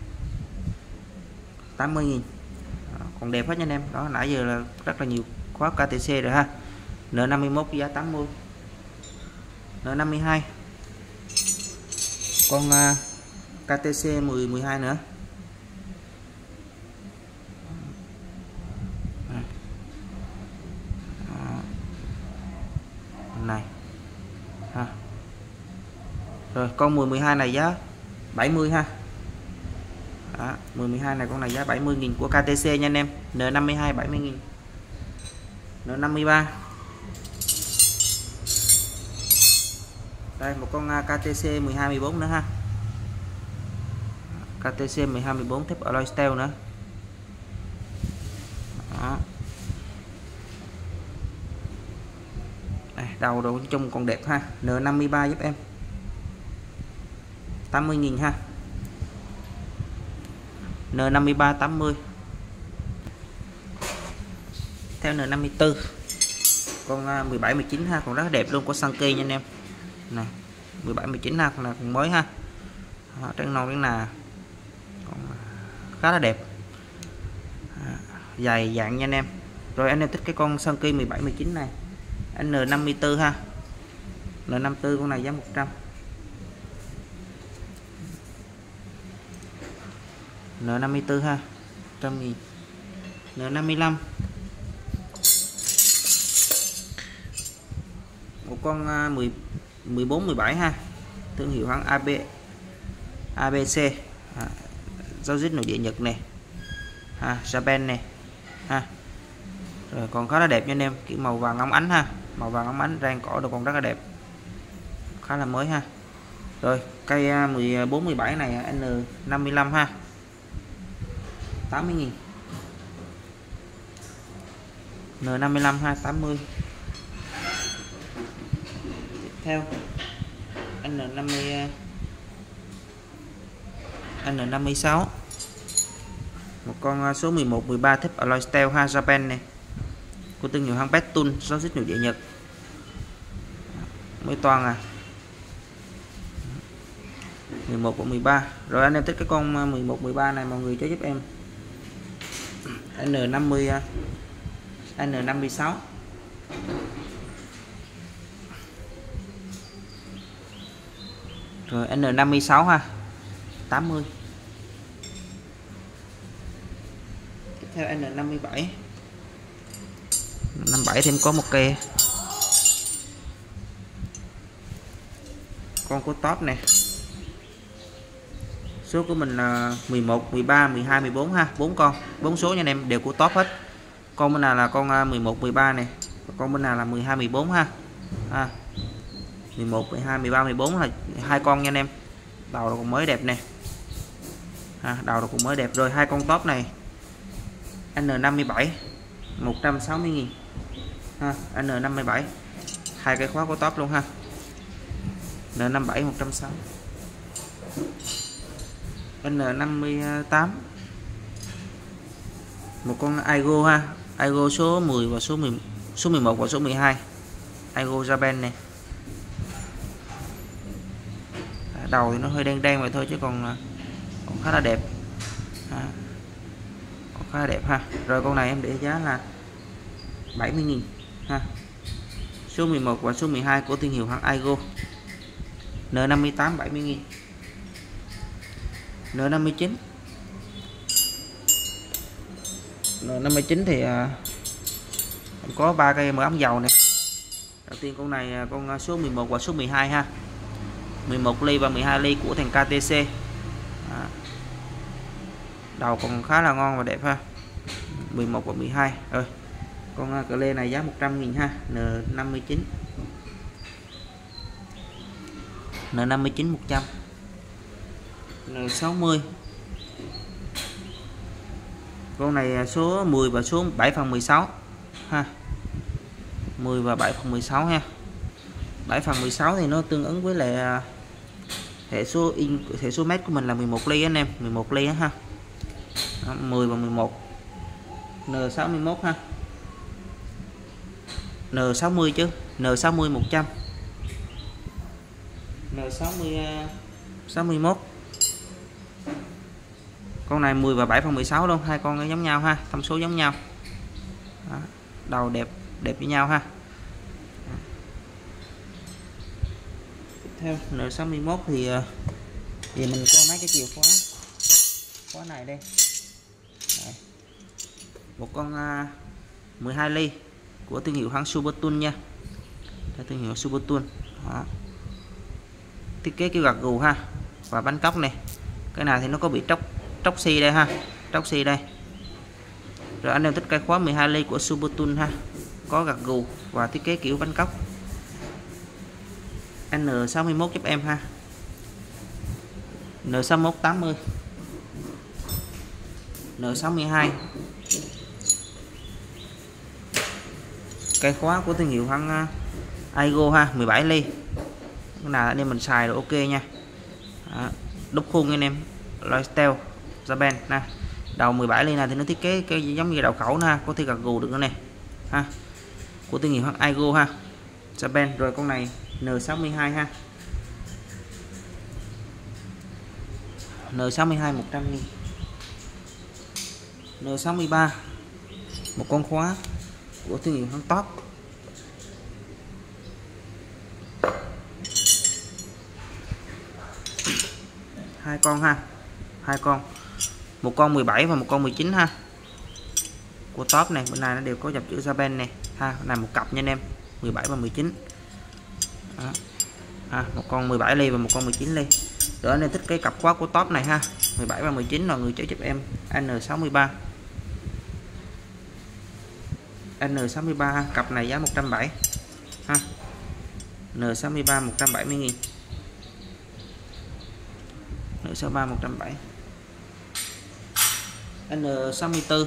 tám mươi nghìn. Đó, còn đẹp hết nha anh em. Đó, nãy giờ là rất là nhiều khóa K T C rồi ha. N năm mươi mốt giá tám mươi. N năm mươi hai. Con uh, K T C mười mười hai nữa. Này ha. Rồi con mười mười hai này giá bảy mươi ha. Đó, mười mười hai này con này giá bảy mươi nghìn của K T C nha anh em. N năm mươi hai bảy mươi nghìn. N năm mươi ba. Đây một con K T C mười hai mười bốn nữa ha. K T C mười hai mười bốn thép alloy steel nữa. Đó. Đây, đầu đồ chung còn đẹp ha. N năm mươi ba giúp em, tám mươi nghìn ha. N năm mươi ba tám mươi. Theo N năm mươi tư. Con mười bảy mười chín ha, còn rất đẹp luôn, có Sankey nha anh em. Này, mười bảy mười chín ha, còn là còn mới ha. Đó, trắng non trắng nà. Còn khá là đẹp. À, dài dạng nha anh em. Rồi anh em thích cái con Sankey mười bảy mười chín này N năm mươi tư ha. N năm mươi tư con này giá một trăm. N năm mươi tư ha, một trăm nghìn. N năm mươi lăm, một con mười, mười bốn, mười bảy ha, thương hiệu hãng a bê, a bê xê, à, dấu dít nội địa Nhật này, ha, Japan này, ha. Rồi còn khá là đẹp nha anh em, kiểu màu vàng óng ánh ha, màu vàng óng ánh, rang cỏ đồ còn rất là đẹp, khá là mới ha. Rồi cây mười bốn, mười bảy này N năm mươi lăm ha, tám mươi nghìn. N năm mươi lăm ha, tám mươi. Tiếp theo N năm mươi, N năm mươi sáu, một con số mười một, mười ba thích alloy steel ha, Japan này, của thương hiệu hãng Petun, dấu dít nội địa Nhật, mới toàn à, mười một và mười ba. Rồi anh em thích cái con mười một, mười ba này mọi người cho giúp em N năm mươi, N năm mươi sáu. Rồi N năm mươi sáu ha, tám mươi. Tiếp theo N năm mươi bảy. năm mươi bảy thêm có một cây con của top này. Số của mình là mười một, mười ba, mười hai, mười bốn ha, bốn con, bốn số nha anh em, đều của top hết. Con bên nào là con mười một, mười ba này, con bên nào là mười hai, mười bốn ha. À, mười một, mười hai, mười ba, mười bốn là hai con nha anh em. Đầu cũng mới đẹp nè. À, đầu cũng mới đẹp. Rồi hai con top này N năm mươi bảy một trăm sáu mươi nghìn ha, N năm mươi bảy, hai cái khóa của top luôn ha. N năm mươi bảy một trăm sáu mươi. N năm mươi tám, một con Aigo ha, Aigo số mười và số mười, số mười một và số mười hai, Aigo Japan này. Đầu thì nó hơi đen đen vậy thôi chứ còn, còn khá là đẹp, à, còn khá là đẹp ha. Rồi con này em để giá là bảy mươi nghìn ha, số mười một và số mười hai của thương hiệu hãng Aigo. N năm mươi tám bảy mươi nghìn. N năm mươi chín, N năm mươi chín thì à, có ba cây mở ấm dầu này. Đầu tiên con này con số mười một và số mười hai ha, mười một ly và mười hai ly của thằng K T C. À, đầu còn khá là ngon và đẹp ha, mười một và mười hai. Rồi con cờ lê này giá một trăm nghìn ha, N năm mươi chín, N năm mươi chín một trăm. N sáu mươi, con này số mười và số bảy phần mười sáu ha, mười và bảy phần mười sáu ha. bảy phần mười sáu thì nó tương ứng với lại hệ số in, hệ số mét của mình là mười một ly anh em, mười một ly ha. Đó, mười và mười một. N sáu mươi mốt ha, N sáu mươi chứ, N sáu mươi một trăm, N sáu mươi, sáu mươi mốt. Con này mười và bảy phần mười sáu luôn, hai con nó giống nhau ha, thông số giống nhau. Đó, đầu đẹp đẹp với nhau ha. Tiếp theo N sáu mươi mốt thì thì mình có mấy cái chìa khóa khóa này đây. Đây, một con uh, mười hai ly của thương hiệu hãng Supertune nha, đây, thương hiệu Supertune. Đó, thiết kế kiểu gật gù ha, và bánh cốc này, cái này thì nó có bị tróc tróc xi đây ha, tróc xi đây. Rồi anh em thích cái khóa mười hai ly của Supertune ha, có gật gù và thiết kế kiểu bánh cốc. N sáu mươi mốt giúp em ha, N sáu mươi mốt tám mươi, N sáu mươi hai. Cái khóa của thương hiệu hãng Aigo ha, mười bảy ly. Cái nào anh em mình xài rồi ok nha. Đó, đúc khuôn anh em, alloy steel Japan nè. Đầu mười bảy ly này thì nó thiết kế cái giống như đầu khẩu nè, có thể gật gù được nữa nè ha, của thương hiệu hãng Aigo ha, Japan. Rồi con này N sáu mươi hai ha, N sáu mươi hai một trăm nghìn. N sáu mươi ba, một con khóa của thương hiệu hãng top, hai con ha, hai con, một con mười bảy và một con mười chín ha. Của top này bên này nó đều có dập chữ Japan này ha, là một cặp nha anh em, mười bảy và mười chín. Đó. À, một con mười bảy ly và một con mười chín ly. Rồi nên thích cái cặp khóa của top này ha, mười bảy và mười chín, rồi người chở giúp em N sáu ba. N sáu ba ha, cặp này giá một trăm bảy mươi ha. N sáu ba một trăm bảy mươi nghìn. N sáu ba một trăm bảy mươi. N sáu tư.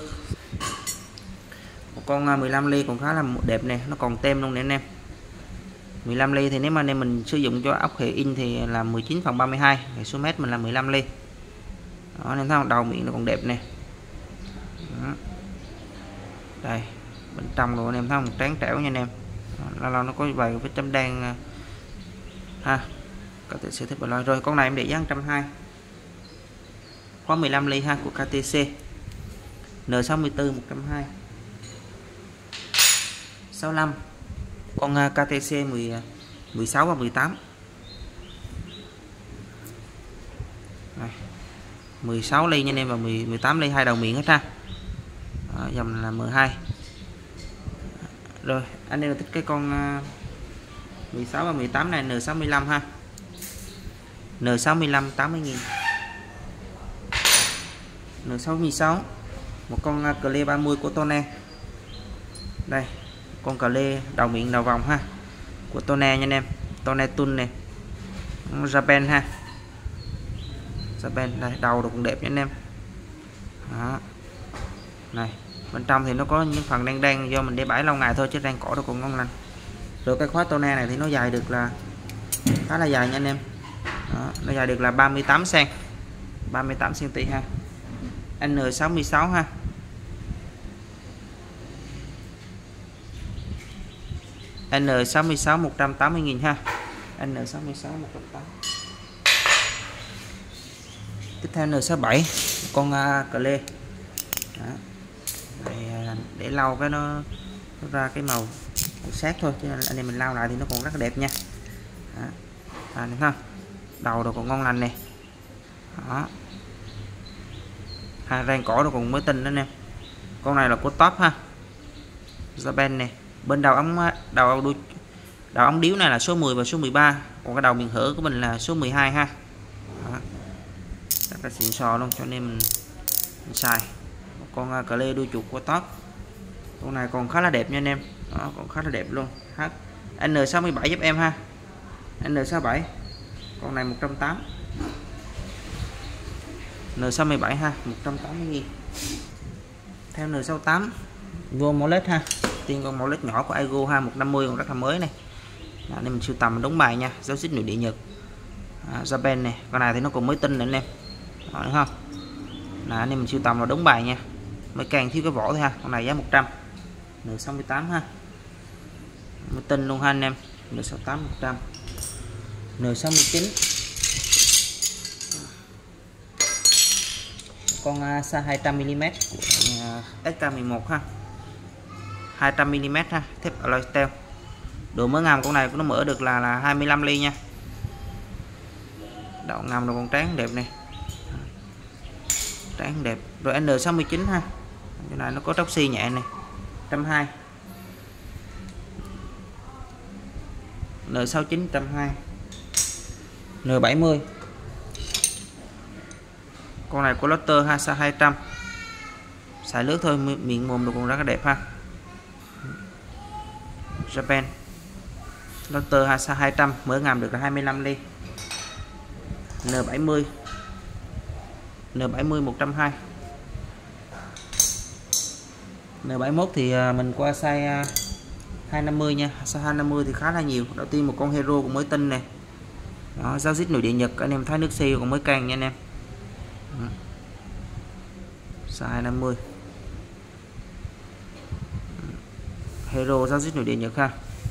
Một con mười lăm ly còn khá là đẹp nè, nó còn tem luôn nè anh em. mười lăm ly thì nếu mà anh em mình sử dụng cho ốc hệ in thì là mười chín phần ba mươi hai, cái số mét mình là mười lăm ly. Đó, nên thấy không? Đầu miệng nó còn đẹp nè. Đó. Đây, bên trong rồi anh em thấy không? Trắng trẻo nha anh em. Lâu lâu nó có vài vết chấm đen ha. Có thể sẽ thích vào loại. Rồi con này em để giá một trăm hai mươi. Khóa mười lăm ly ha, của ca tê xê. N sáu tư một trăm hai mươi. sáu mươi lăm. Con ca tê xê mười, mười sáu và mười tám. Đây. mười sáu ly nha anh em, và mười, mười tám ly, hai đầu miệng hết ha. Đó, dòng là M hai. Rồi anh em thích cái con mười sáu và mười tám này, N sáu lăm ha. N sáu lăm tám mươi nghìn. N sáu sáu. Một con cờ lê ba mươi của Tone. Đây, con cờ lê đầu miệng đầu vòng ha, của Tone nha anh em. Tone Tun này, Japan ha. Japan đây, đầu cũng đẹp nha anh em. Đó. Này, bên trong thì nó có những phần đen đen do mình để bãi lâu ngày thôi, chứ rang cỏ nó còn ngon lành. Rồi cái khóa Tone này thì nó dài được là khá là dài nha anh em. Đó, nó dài được là ba mươi tám xăng-ti-mét, ba mươi tám xăng-ti-mét ha. N sáu sáu ha. N sáu sáu một trăm tám mươi nghìn ha. N sáu sáu một trăm tám mươi. Tiếp theo N sáu bảy, con uh, cờ lê. Đó. Để, để lau cái nó, nó ra cái màu, màu sát thôi, chứ anh em mình lau lại thì nó còn rất là đẹp nha. Đó. À, đúng không? Đầu rồi còn ngon lành nè. Đó. À, rang cỏ nó còn mới tinh đó nè. Con này là của top ha, Japan nè. Bên đầu ống đầu đuôi, đầu ống điếu này là số mười và số mười ba, còn cái đầu miền hở của mình là số mười hai ha. Đó. Rất là xịn sò luôn, cho nên mình, mình xài. Một con cờ lê đuôi chuột của top. Con này còn khá là đẹp nha anh em. Đó, còn khá là đẹp luôn. H N sáu bảy giúp em ha. N sáu bảy. Con này một trăm tám mươi. N sáu bảy ha, một trăm tám mươi nghìn. Theo N sáu tám, vô mẫu led ha. Tiên con mẫu led nhỏ của Aigo ha, một trăm năm mươi, còn rất là mới này. Đó, nên mình sưu tầm đúng bài nha, dấu xích nội địa Nhật. À, Japan này, con này thì nó còn mới tinh nữa anh em. Đó, đúng không? Là nên mình sưu tầm là đúng bài nha. Mới càng thiếu cái vỏ thôi ha. Con này giá một trăm. N sáu tám ha. Mới tinh luôn ha anh em. N sáu tám một trăm. N sáu chín. Con uh, xa hai trăm mi li mét của uh, S K mười một ha. hai trăm mi li mét ha, thép alloy steel. Độ mở ngàm con này nó mở được là là hai mươi lăm ly nha. Đậu ngàm nó còn tráng đẹp này. Tráng đẹp. Rồi N sáu chín ha. Cái này nó có tóc xi nhẹ này. một trăm hai mươi. N sáu chín một trăm hai mươi. N bảy mươi. Con này của Lotte ha, xa hai trăm. Xài lướt thôi, miệng mồm nó còn rất là đẹp ha. Japan. Lotte ha, xa hai trăm, mở ngàm được là hai mươi lăm ly. N bảy mươi. N bảy mươi một trăm hai mươi. N bảy mốt thì mình qua size hai năm mươi nha. Size hai năm mươi thì khá là nhiều. Đầu tiên một con Hero cũng mới tinh nè. Đó, giao dịch nội địa Nhật, anh em thấy nước siêu còn mới càng nha anh em. Size hai năm mươi. Hero giao dịch nội địa Nhật ha.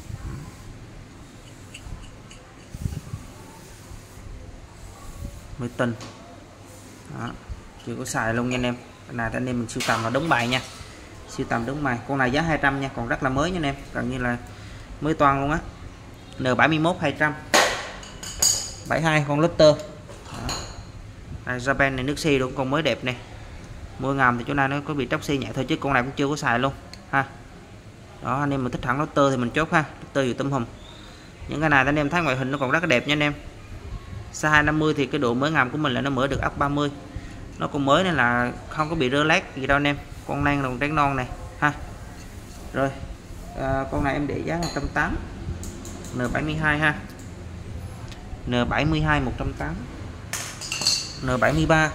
Mới tinh. Đó, chưa có xài luôn nha anh em. Cái này anh em mình sưu tầm là đúng bài nha. Sưu tầm đúng bài. Con này giá hai trăm nha, còn rất là mới nha anh em, gần như là mới toan luôn á. N bảy mươi mốt hai trăm. bảy mươi hai con Lotte. Đây, Japan này nước xi đúng con mới đẹp này. Môi ngàm thì chỗ này nó có bị tróc xi nhẹ thôi chứ con này cũng chưa có xài luôn ha. Đó, anh em mình thích thẳng Lotter thì mình chốt ha, Lotter dù tôm hùm. Những cái này anh em thấy ngoại hình nó còn rất là đẹp nha anh em. Size hai năm mươi thì cái độ mới ngàm của mình là nó mở được ấp ba mươi. Nó còn mới nên là không có bị rơ lát gì đâu anh em. Con nang đồng trắng non này ha. Rồi à, con này em để giá một trăm tám mươi, N bảy mươi hai ha. N bảy mươi hai một trăm tám mươi, N bảy mươi ba.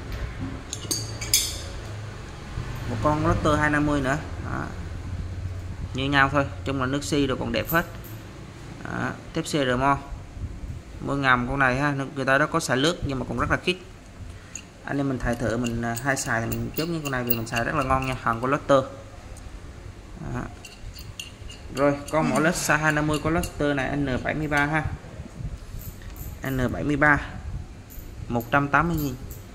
Một con Lotter hai năm mươi nữa. Đó. Như nhau thôi, chung là nước xi rồi còn đẹp hết. Đó. Thép xê rờ mo. Môi ngầm con này ha, người ta đó có xài lướt nhưng mà cũng rất là khít. Anh em mình thầy thợ mình hai xài thì mình chốt những con này vì mình xài rất là ngon nha, hàng của Lotter. Đó. Rồi con mỏ led size hai năm mươi của Lotter này N bảy mươi ba ha. N bảy mươi ba một trăm tám mươi nghìn.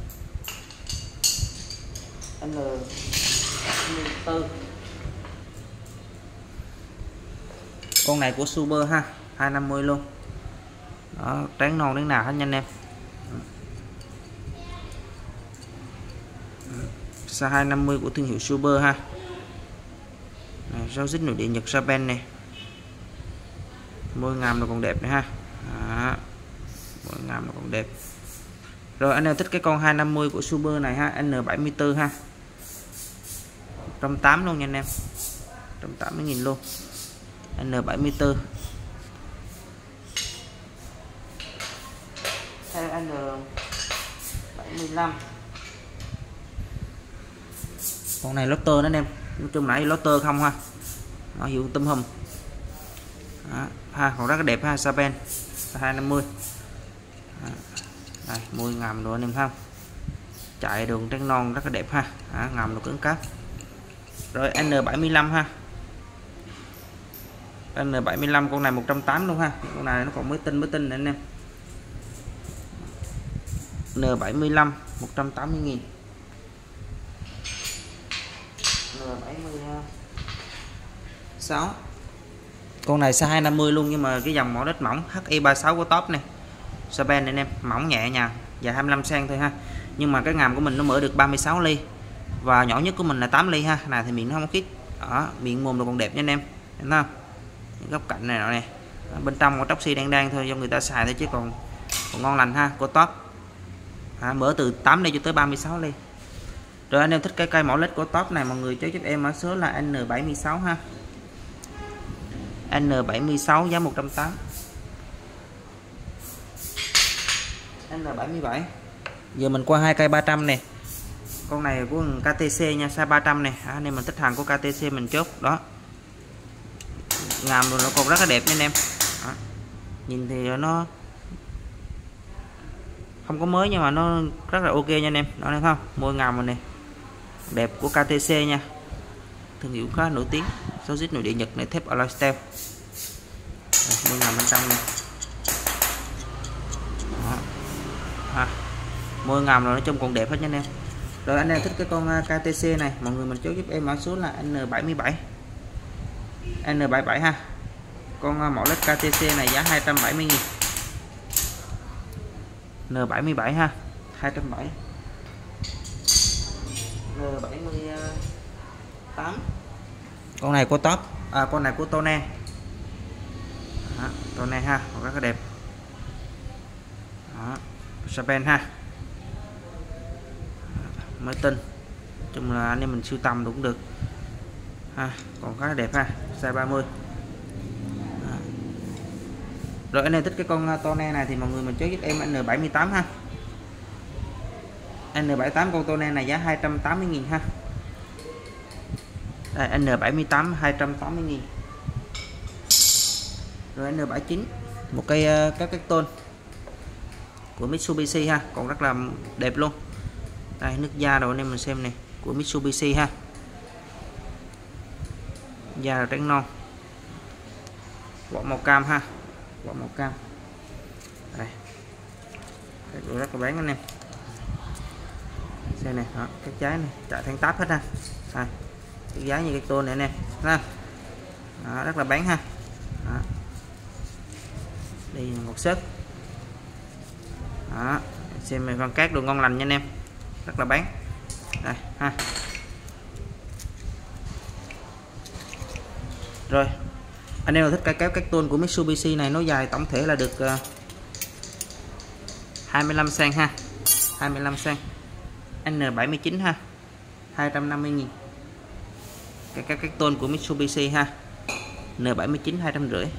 N bảy mươi tư. Con này của Super ha, hai năm mươi luôn. Đó, tráng non đến nào hết nha anh em. Size hai năm mươi của thương hiệu Super ha. Rau dít nội địa Nhật Japan này. Môi ngàm nó còn đẹp nữa ha. Đó. Môi ngàm nó còn đẹp. Rồi anh em thích cái con hai năm mươi của Super này ha, N bảy mươi tư ha. một trăm tám mươi luôn nha anh em. một trăm tám mươi nghìn luôn. N bảy mươi tư. Theo N bảy mươi lăm. Con này Lotter đó anh em. Nói chung nãy Lotter không ha. Nó hiệu tôm hùm. Đó, ha, còn rất là đẹp ha, Japan hai năm mươi. Đó. Đây, môi ngàm rồi anh em thấy không? Chạy đường trắng non rất là đẹp ha. Đó, ngàm nó cứng cáp. Rồi N bảy mươi lăm ha. N bảy mươi lăm con này một trăm tám mươi luôn ha. Con này nó còn mới tinh mới tinh này anh em. N bảy mươi lăm một trăm tám mươi nghìn. N bảy mươi sáu. Con này size hai năm mươi luôn nhưng mà cái dòng mỏ đất mỏng H I ba sáu của top này. Japan anh em, mỏng nhẹ nhàng, dài hai mươi lăm xăng-ti-mét thôi ha. Nhưng mà cái ngàm của mình nó mở được ba mươi sáu ly. Và nhỏ nhất của mình là tám ly ha. Này thì miệng nó không khít. Đó, miệng mồm nó còn đẹp nha anh em. Thấy không? Những góc cạnh này nọ nè. Bên trong có tróc xi đang đang thôi do người ta xài thôi chứ còn, còn ngon lành ha, của top. À, mở từ tám ly cho tới ba mươi sáu ly. Rồi anh em thích cái cây mỏ led của top này mọi người cho giúp em mã số là N bảy mươi sáu ha. N bảy mươi sáu giá một trăm tám mươi. N bảy mươi bảy. Giờ mình qua hai cây ba trăm nè. Con này của K T C nha, size ba trăm nè. À, anh em mình thích hàng của K T C mình chốt đó. Ngàm rồi nó còn rất là đẹp nha anh em. Đó. Nhìn thì nó không có mới nhưng mà nó rất là ok nha anh em. Đó thấy không? Môi ngàm rồi nè. Đẹp của K T C nha. Thương hiệu khá nổi tiếng. Số dít nội địa Nhật này, thép alloy steel. Môi ngàm bên trong này. Đó. À, môi ngàm rồi nói chung còn đẹp hết nha anh em. Rồi anh em thích cái con K T C này, mọi người mình chốt giúp em mã số là N bảy mươi bảy. N bảy mươi bảy ha. Con mẫu led K T C này giá hai trăm bảy mươi nghìn. N bảy mươi bảy ha, hai trăm bảy mươi. N bảy mươi tám. Con này của top, à con này của Tone. Đó, Tone ha, rất là đẹp. Đó, Japan ha. Mới tinh. Chung là anh em mình sưu tầm cũng được. Ha, còn khá là đẹp ha, size ba mươi. Đó. Rồi anh em thích cái con Tone này thì mọi người mình chốt giúp em N bảy mươi tám ha. N bảy mươi tám con Tone này giá hai trăm tám mươi nghìn ha. Đây, N bảy mươi tám hai trăm tám mươi nghìn. Rồi N bảy mươi chín, một cây uh, các cái tôn của Mitsubishi ha, còn rất là đẹp luôn. Đây nước da rồi anh em mình xem này, của Mitsubishi ha. Da là trắng non. Vỏ màu cam ha. Vỏ màu cam. Đây. Cái độ rất là bán anh em. Xem này, đó, cái trái này, chạy thanh táp hết ha. Đây. Cái giá như cái tôn này anh em. Đó. Đó, rất là bán ha. Đó. Đây một xếp. Đó, xem con cát đồ ngon lành nha anh em, rất là bán đây ha. Rồi anh em thích cái kéo các tôn của Mitsubishi này, nó dài tổng thể là được uh, hai mươi lăm xăng ha, hai mươi lăm xăng N bảy mươi chín ha, hai trăm năm mươi nghìn. Cái các các tôn của Mitsubishi ha, N bảy mươi chín hai trăm rưỡi.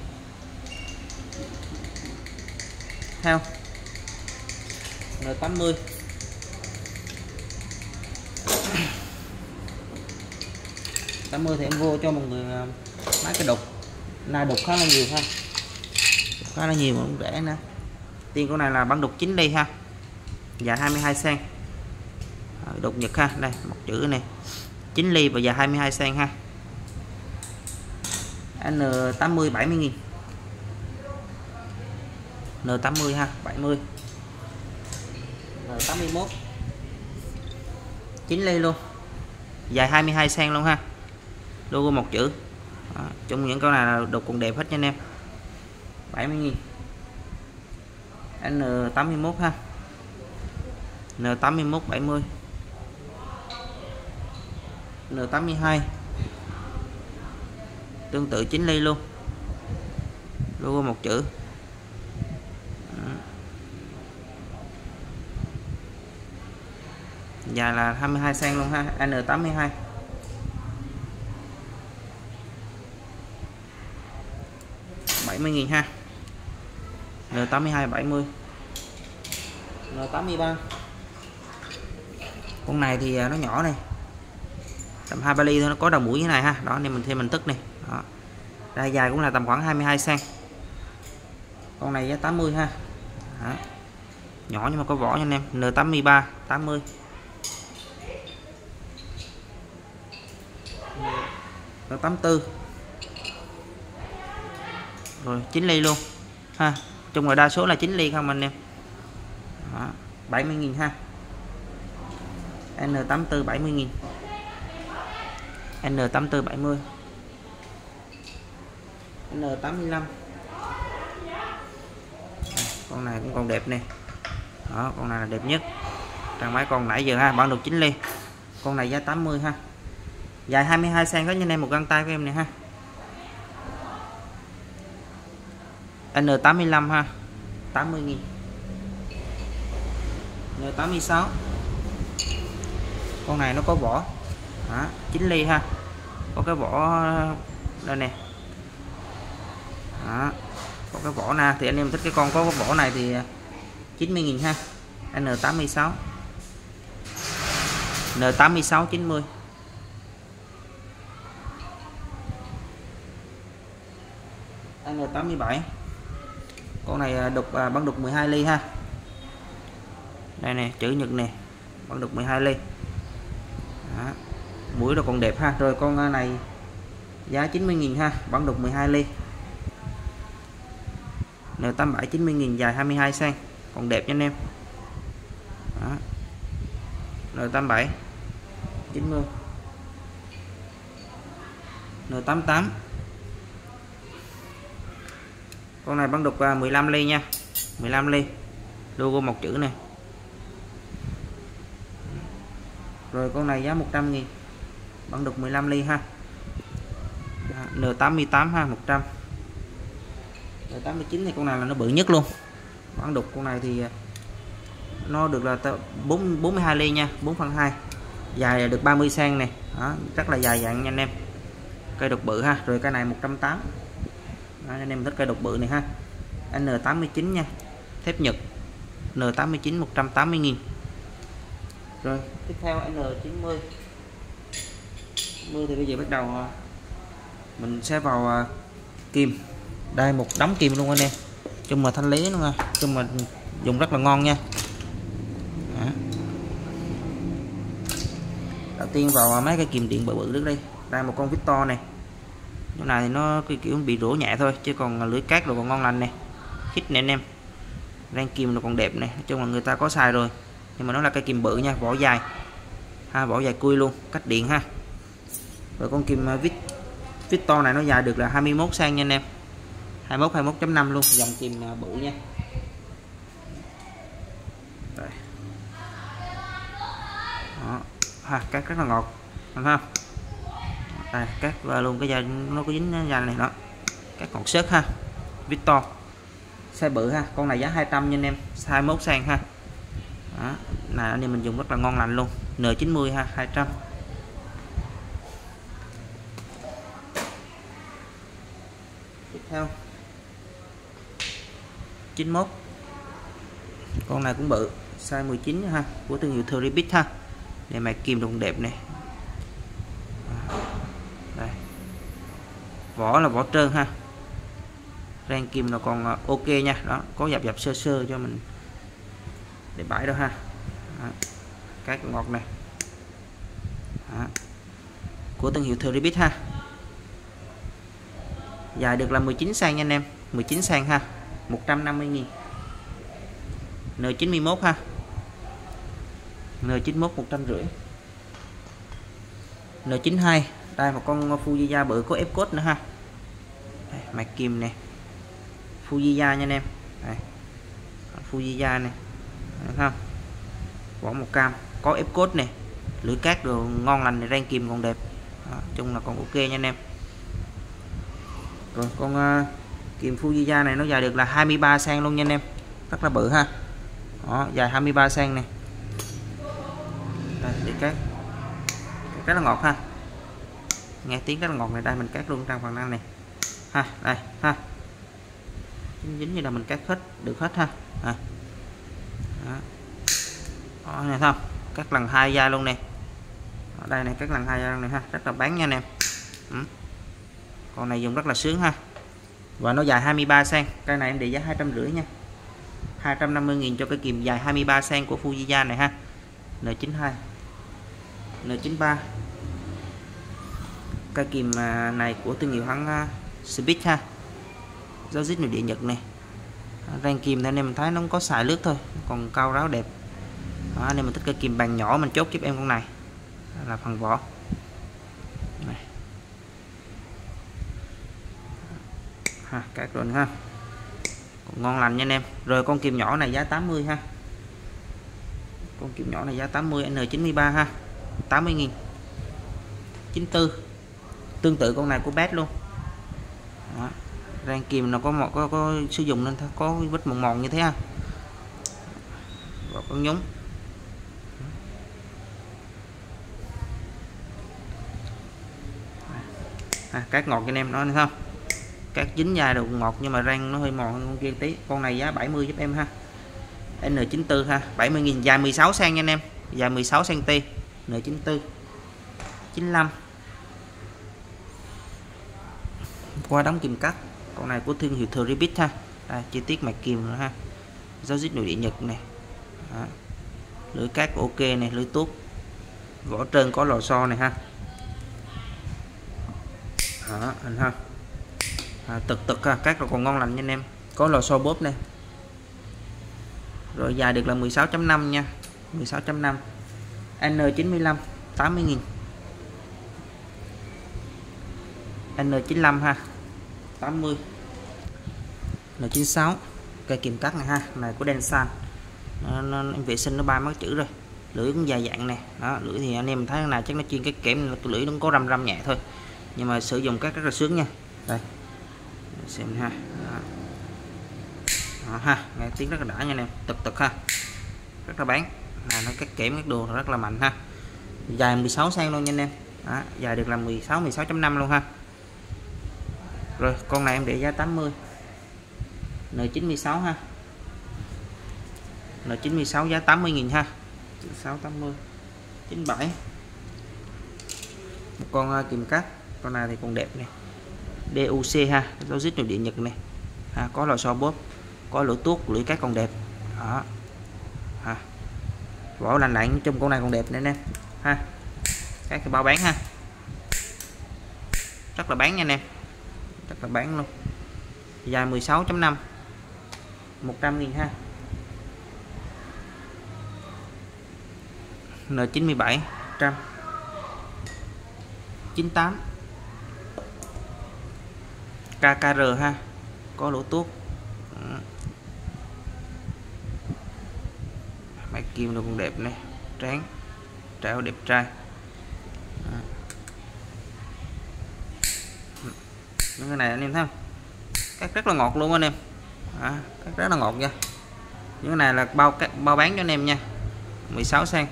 Theo N tám mươi tám mươi thì em vô cho mọi người mấy cái đục này, đục khá là nhiều ha, khá là nhiều mà cũng rẻ nữa. Tiên con này là băng đục chín ly ha, dài hai mươi hai xăng, đục Nhật ha, đây một chữ này chín ly và dài hai mươi hai xăng ha. N tám mươi bảy mươi nghìn, N tám mươi ha, bảy mươi, N tám mươi mốt chín ly luôn, dài hai mươi hai xăng luôn ha, logo một chữ. Đó, trong những con này là đục còn đẹp hết nha anh em, bảy mươi nghìn. N tám mươi mốt ha, N tám mươi mốt bảy mươi, N tám mươi hai tương tự chín ly luôn, logo một chữ. Đó. Dài là hai mươi hai xăng luôn ha, N tám mươi hai. bảy mươi nghìn ha, N tám mươi hai bảy mươi, N tám mươi ba. Con này thì nó nhỏ này, tầm hai ba ly thôi, nó có đầu mũi như này ha, đó nên mình thêm mình tức này. Đó. Đây dài cũng là tầm khoảng hai mươi hai xăng. Con này giá tám mươi ha. Đó. Nhỏ nhưng mà có vỏ nha anh em, N tám mươi ba tám mươi. N tám mươi tư. Rồi chín ly luôn ha, chung là đa số là chín ly không anh em. Đó, bảy mươi nghìn ha, N tám mươi tư bảy mươi nghìn, N tám mươi tư bảy mươi, N tám mươi lăm. Con này cũng còn đẹp nè. Đó, con này là đẹp nhất trong mấy con nãy giờ ha, bản đồ chín ly. Con này giá tám mươi ha, dài hai mươi hai xăng có như anh em, một găng tay của em nè ha. N tám mươi lăm ha, tám mươi nghìn. N tám mươi sáu. Con này nó có vỏ. Đó, chín ly ha. Có cái vỏ đây nè. Đó, có cái vỏ na, thì anh em thích cái con có cái vỏ này thì chín mươi nghìn ha. N tám mươi sáu. N tám mươi sáu chín mươi. N tám mươi bảy. Con này đục băng đục mười hai ly ha. Đây nè, chữ Nhật nè, băng đục mười hai ly. Đó. Mũi nó còn đẹp ha. Rồi con này giá chín mươi nghìn ha, băng đục mười hai ly. N tám mươi bảy chín mươi nghìn, dài hai mươi hai xăng, còn đẹp nha anh em. Đó. N tám mươi bảy chín mươi. N tám mươi tám. Con này băng đục mười lăm ly nha, mười lăm ly, logo một chữ này. Rồi con này giá một trăm nghìn, băng đục mười lăm ly ha. N tám mươi tám ha, một trăm. N tám mươi chín thì con này là nó bự nhất luôn. Băng đục con này thì nó được là bốn bốn mươi hai ly nha, bốn phân hai. Dài được ba mươi xăng này. Đó, rất là dài dặn nha anh em. Cây đục bự ha. Rồi cái này một trăm tám mươi. Đó, anh em thích cây đục bự này ha. N tám mươi chín nha, thép Nhật. N tám mươi chín một trăm tám mươi nghìn. Rồi tiếp theo N chín mươi. chín mươi thì bây giờ bắt đầu mình sẽ vào kim. Đây một đống kim luôn anh em, chung là thanh lý luôn ha, chung mà dùng rất là ngon nha. Đó. Đầu tiên vào mấy cái kìm điện bự bự trước đây. Đây một con Victor này, cái này thì nó cái kiểu bị rỗ nhẹ thôi, chứ còn lưỡi cát rồi còn ngon lành nè, khít nè anh em. Ren kim nó còn đẹp này, nói chung là người ta có xài rồi, nhưng mà nó là cây kìm bự nha, vỏ dài ha, vỏ dài cui luôn, cách điện ha. Rồi con kìm Vit Victor này nó dài được là hai mươi mốt xăng nha anh em, hai mươi mốt hai mươi mốt chấm năm luôn, dòng kìm bự nha. Đây. Đó. Ha, cắt rất là ngọt ha. Đây, cắt vào luôn cái da nó có dính da này đó, cắt ngọt xớt ha. Victor size bự ha, con này giá hai trăm nha anh em, hai mươi mốt sang ha. Đó, này anh em mình dùng rất là ngon lành luôn. N chín mươi ha, hai trăm. Tiếp theo chín mốt, con này cũng bự, size mười chín ha, của thương hiệu Theribit ha. Để mạch kim đồng đẹp này. Đây. Vỏ là vỏ trơn ha, ren kim là còn ok nha. Đó, có dập dập sơ sơ cho mình để bãi đó ha. Đó. Các ngọt này. Đó. Của thương hiệu Theribit ha. Dài được là mười chín sang nha anh em, mười chín sang ha, một trăm năm mươi nghìn. N chín mươi mốt ha, N chín mươi mốt một trăm rưỡi. N chín mươi hai, đây một con Fujiya bự có ép code nữa ha. Đây, mạch kim nè, Fujiya nha anh em. Đây, Fujiya này, được không? Vỏ màu cam, có ép code này, lưỡi cát đồ ngon lành này, ren kim còn đẹp. Đó, chung là còn ok nha anh em. Rồi con uh, kìm Fujiya này nó dài được là hai mươi ba sang luôn nha anh em, rất là bự ha. Đó, dài hai mươi ba sang này. Đây, để cát rất là ngọt ha, nghe tiếng rất là ngọt này. Đây mình cắt luôn trong phần năng này ha. Đây ha, dính, dính như là mình cắt hết được hết ha. À. Đó. Đó, này không, cắt lần hai da luôn nè. Ở đây này, cắt lần hai da luôn này ha, rất là bán nha anh em. Ừ. Con này dùng rất là sướng ha, và nó dài hai mươi ba sang. Cái này em để giá hai trăm rưỡi nha, hai trăm năm mươi nghìn cho cái kìm dài hai mươi ba sang của Fujiya này ha. N chín mươi hai, N chín mươi ba, cái kìm này của thương hiệu hãng Speed ha, dấu dít nội địa Nhật này. Ren kìm thì anh em mình thấy nó không có xài lướt thôi, còn cao ráo đẹp. Đó, anh em mình thích cái kìm bàn nhỏ mình chốt giúp em con này. Đó là phần vỏ này ha, các rồi ha, còn ngon lành nha anh em. Rồi con kìm nhỏ này giá tám mươi ha, con kìm nhỏ này giá tám mươi, N chín mươi ba ha, tám mươi nghìn. chín mươi tư, tương tự con này của Best luôn. Đó. Ren kìm nó có một có, có sử dụng nên có vết mòn mòn như thế ha, và con nhúng. À, cát ngọt cho anh em nói không, cát dính dài đồ ngọt nhưng mà răng nó hơi mòn hơn con kia tí. Con này giá bảy mươi giúp em ha, N chín mươi tư ha, bảy mươi nghìn, dài mười sáu sang nha anh em, dài mười sáu xăng ti, N chín mươi tư. chín mươi lăm, qua đóng kìm cắt. Con này của thương hiệu Theribit ha. Đây, chi tiết mạch kìm nữa ha, dấu dít nội địa Nhật này. Đó. Lưỡi cát ok này, lưỡi tốt, vỏ trơn có lò xo này ha. Đó, anh ha. À, tực tực ha, cát còn ngon lành nha anh em, có lò xo bóp này. Rồi dài được là mười sáu chấm năm nha, mười sáu chấm năm. N chín mươi lăm, tám mươi nghìn. N chín mươi lăm ha, tám mươi. N chín mươi sáu, cây kìm cắt này ha, này của Densan. Nó, nó em vệ sinh nó ba mất chữ rồi. Lưỡi cũng dài dạng này. Đó, lưỡi thì anh em thấy cái nào chắc nó chuyên cái kẽm, cái lưỡi nó có răm răm nhẹ thôi. Nhưng mà sử dụng cắt rất là sướng nha. Đây. Xem ha. Đó. Đó, ha, nghe tiếng rất là đã nha anh em, tực tực ha. Rất là bán. À, nó cắt kẽm các đồ rất là mạnh ha. Dài mười sáu sang luôn nha anh em. Đó, dài được là mười sáu, mười sáu chấm năm luôn ha. Rồi, con này em để giá tám mươi. N chín mươi sáu ha. N chín mươi sáu giá tám mươi nghìn ha. chín mươi sáu, tám mươi. chín mươi bảy. Một con uh, kìm cắt, con này thì còn đẹp này. D U C ha, dấu dít nội địa Nhật này. Ha, có lò xo bóp, có lỗ tuốt, lưỡi cát còn đẹp. Đó. Ha. Vỏ lành lạnh, trong con này còn đẹp nữa nè. Ha. Các cái bao bán ha. Rất là bán nha anh em. Rất là bán luôn. Dài mười sáu chấm năm. một trăm nghìn ha. N chín mươi bảy, một trăm. chín mươi tám. K K R ha, có lỗ tuốt. Mạch kim nó cũng đẹp này, tráng tráo đẹp trai. Đó. Những cái này anh em thấy không, cắt rất là ngọt luôn anh em. Đó, cắt rất là ngọt nha. Những cái này là bao bao bán cho anh em nha, mười sáu xăng.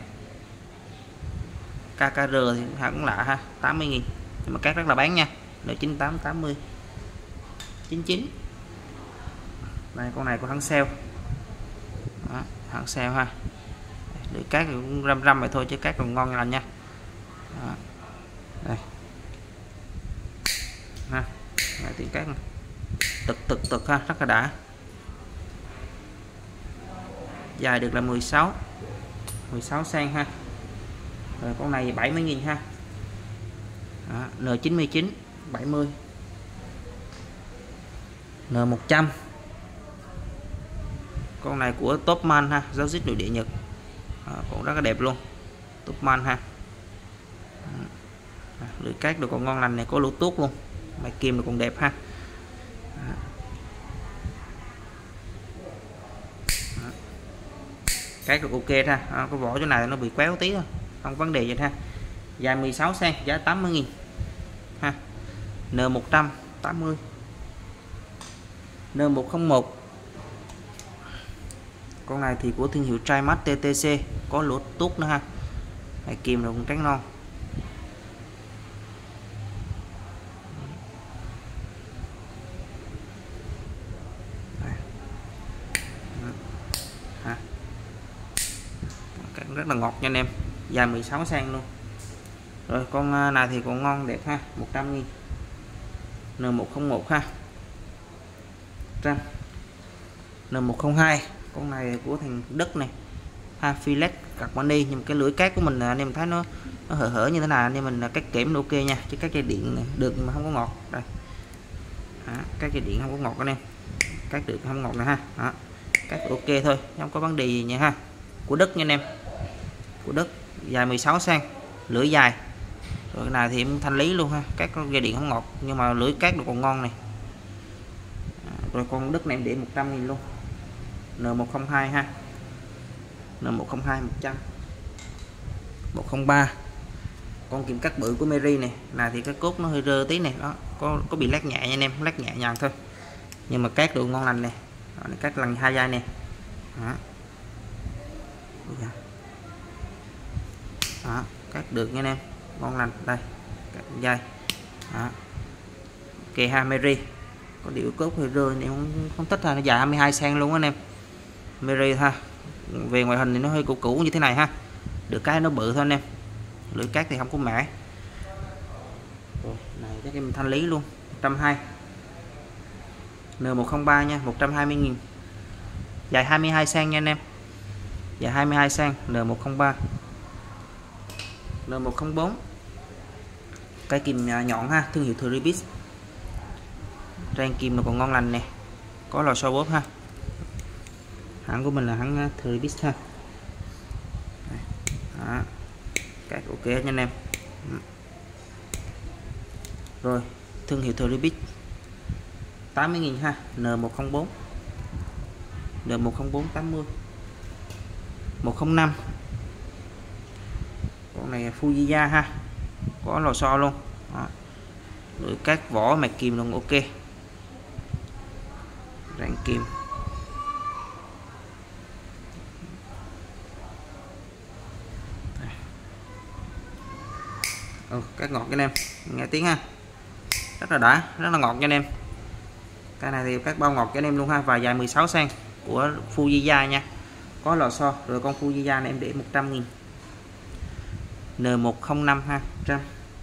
ca ca rờ thì cũng lạ ha, tám mươi nghìn, nhưng mà cắt rất là bán nha. N chín tám tám mươi chín chín. Đây con này của hãng sale. Đó, hãng sale ha. Để cát cũng răm răm vậy thôi chứ cát còn ngon lành nha. Đó. Đây ha, đây, tiếng cát tực tực tực ha, rất là đã. Dài được là mười sáu mười sáu xăng ha. Rồi con này bảy mươi nghìn ha. Đó, N chín mươi chín bảy mươi, N một trăm. Con này của Topman ha, dấu dít nội địa Nhật. À, cũng rất là đẹp luôn, Topman ha. À, lưỡi cát được còn ngon lành này, có lỗ tuốt luôn, mạch kim được còn đẹp ha. À. À. Cát được ok ha. À, cái vỏ chỗ này nó bị quéo tí thôi, không vấn đề gì ha. Dài mười sáu xăng, giá tám mươi nghìn ha. N một trăm tám mươi, N một không một. Con này thì của thương hiệu Trimax T T C, có lỗ tuốt nữa ha. Mạch kim rồi cũng trắng non. Ha. Rất là ngọt nha anh em, dài mười sáu xăng luôn. Rồi con này thì cũng ngon đẹp ha, một trăm nghìn. N một không một ha. Trăm. N một không hai, con này của thằng Đức này ha, filet carboni, nhưng cái lưỡi cát của mình anh em thấy nó nó hở hở như thế này, nên mình cắt kẽm nó ok nha, chứ các dây điện này được mà không có ngọt. Đây. Đó, các dây điện không có ngọt anh em, cắt được không ngọt này ha. Đó. Cắt ok thôi, không có vấn đề gì nha ha. Của Đức nha anh em, của Đức, dài mười sáu xăng, lưỡi dài. Rồi cái này thì em thanh lý luôn ha, các dây điện không ngọt nhưng mà lưỡi cát được còn ngon này. Rồi con Đức này em để một trăm nghìn luôn. N một không hai ha. N một không hai một trăm. một không ba. Con kim cắt bự của Mary này. Này thì cái cốt nó hơi rơ tí này, đó, có có bị lát nhẹ nha anh em, lát nhẹ nhàng thôi. Nhưng mà cát được ngon lành này. Đó, cát lần hai dây nè. Đó. Đó, cắt được nha anh em, ngon lành. Đây, cắt dây. Đó. Ok ha, Mary. Có điệu cốt hơi rơi này không không thích ha, nó dài hai mươi hai xăng luôn anh em. Mary ha. Về ngoại hình thì nó hơi cũ cũ như thế này ha. Được cái nó bự thôi anh em. Lưỡi cát thì không có mẻ. Rồi, này chắc em thanh lý luôn, một trăm hai mươi. N một không ba nha, một trăm hai mươi nghìn. Dài hai mươi hai xăng nha anh em. Dài hai mươi hai xăng, N một không ba. N một không bốn. Cái kìm nhọn ha, thương hiệu Thribis. Trang kim nó còn ngon lành nè, có lò xo bóp ha. Hãng của mình là hãng Thribis ha. Đó. Các ok nha anh em. Rồi, thương hiệu Thribis tám mươi nghìn ha. N một không bốn. N một không bốn tám mươi. một không năm. Con này Fujiya ha, có lò xo luôn. Đó. Rồi các vỏ mạch kim luôn ok. Rang kim. Ừ, các ngọt cho anh em, nghe tiếng ha, rất là đã, rất là ngọt cho anh em. Cái này thì các bao ngọt cho anh em luôn ha, và dài mười sáu xăng của Fujiya nha, có lò xo. Rồi con Fujiya này em để một trăm nghìn. N một không năm ha, trăm.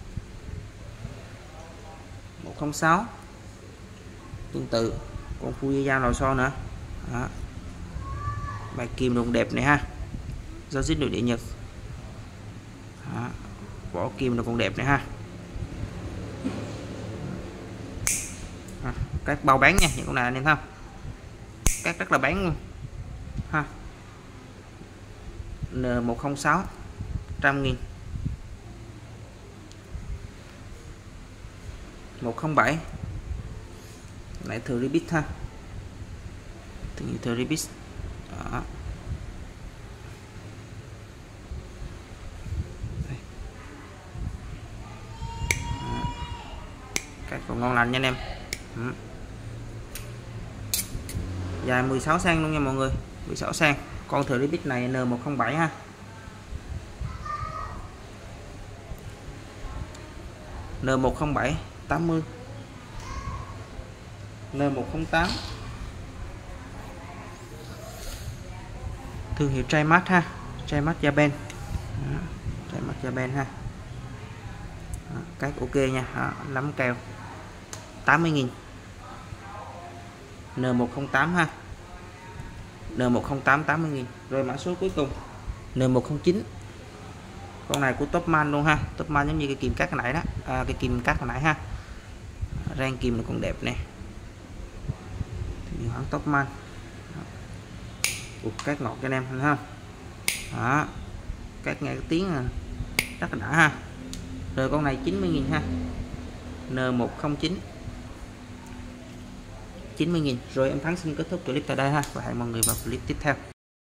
một không sáu. Tương tự con Fujiya lò xo nữa. Đó. Bài kim đồng đẹp này ha, dấu dít nội địa Nhật. Đó. Vỏ kim nó còn đẹp này ha. À, các bao bán nha, những con này anh em thấy không, các rất là bán luôn ha. N một không sáu, trăm nghìn. một không bảy. Lại Thribis ha, Thribis. Đó. còn ngon lành nha anh em. Ừ. Dài mười sáu xăng luôn nha mọi người, mười sáu xăng. Con thử bit này N một không bảy ha. N một không bảy tám mươi, N một không tám, thương hiệu Trimax ha, Trimax Japan, Trimax Japan ha. Đó, các ok nha. Đó, lắm keo tám mươi nghìn, N một không tám ha, N một không tám tám mươi nghìn. Rồi mã số cuối cùng N một không chín, con này của Topman luôn ha. Topman giống như cái kìm cắt hồi nãy đó, à, cái kìm cắt hồi nãy ha. Rang kìm nó còn đẹp nè, thì hãng Topman. Ủa, cắt ngọt cho anh em ha. Đó, cắt nghe cái tiếng rất là đã ha. Rồi con này chín mươi nghìn ha, N một không chín, chín mươi nghìn. Rồi em Thắng xin kết thúc clip tại đây ha, và hẹn mọi người vào clip tiếp theo.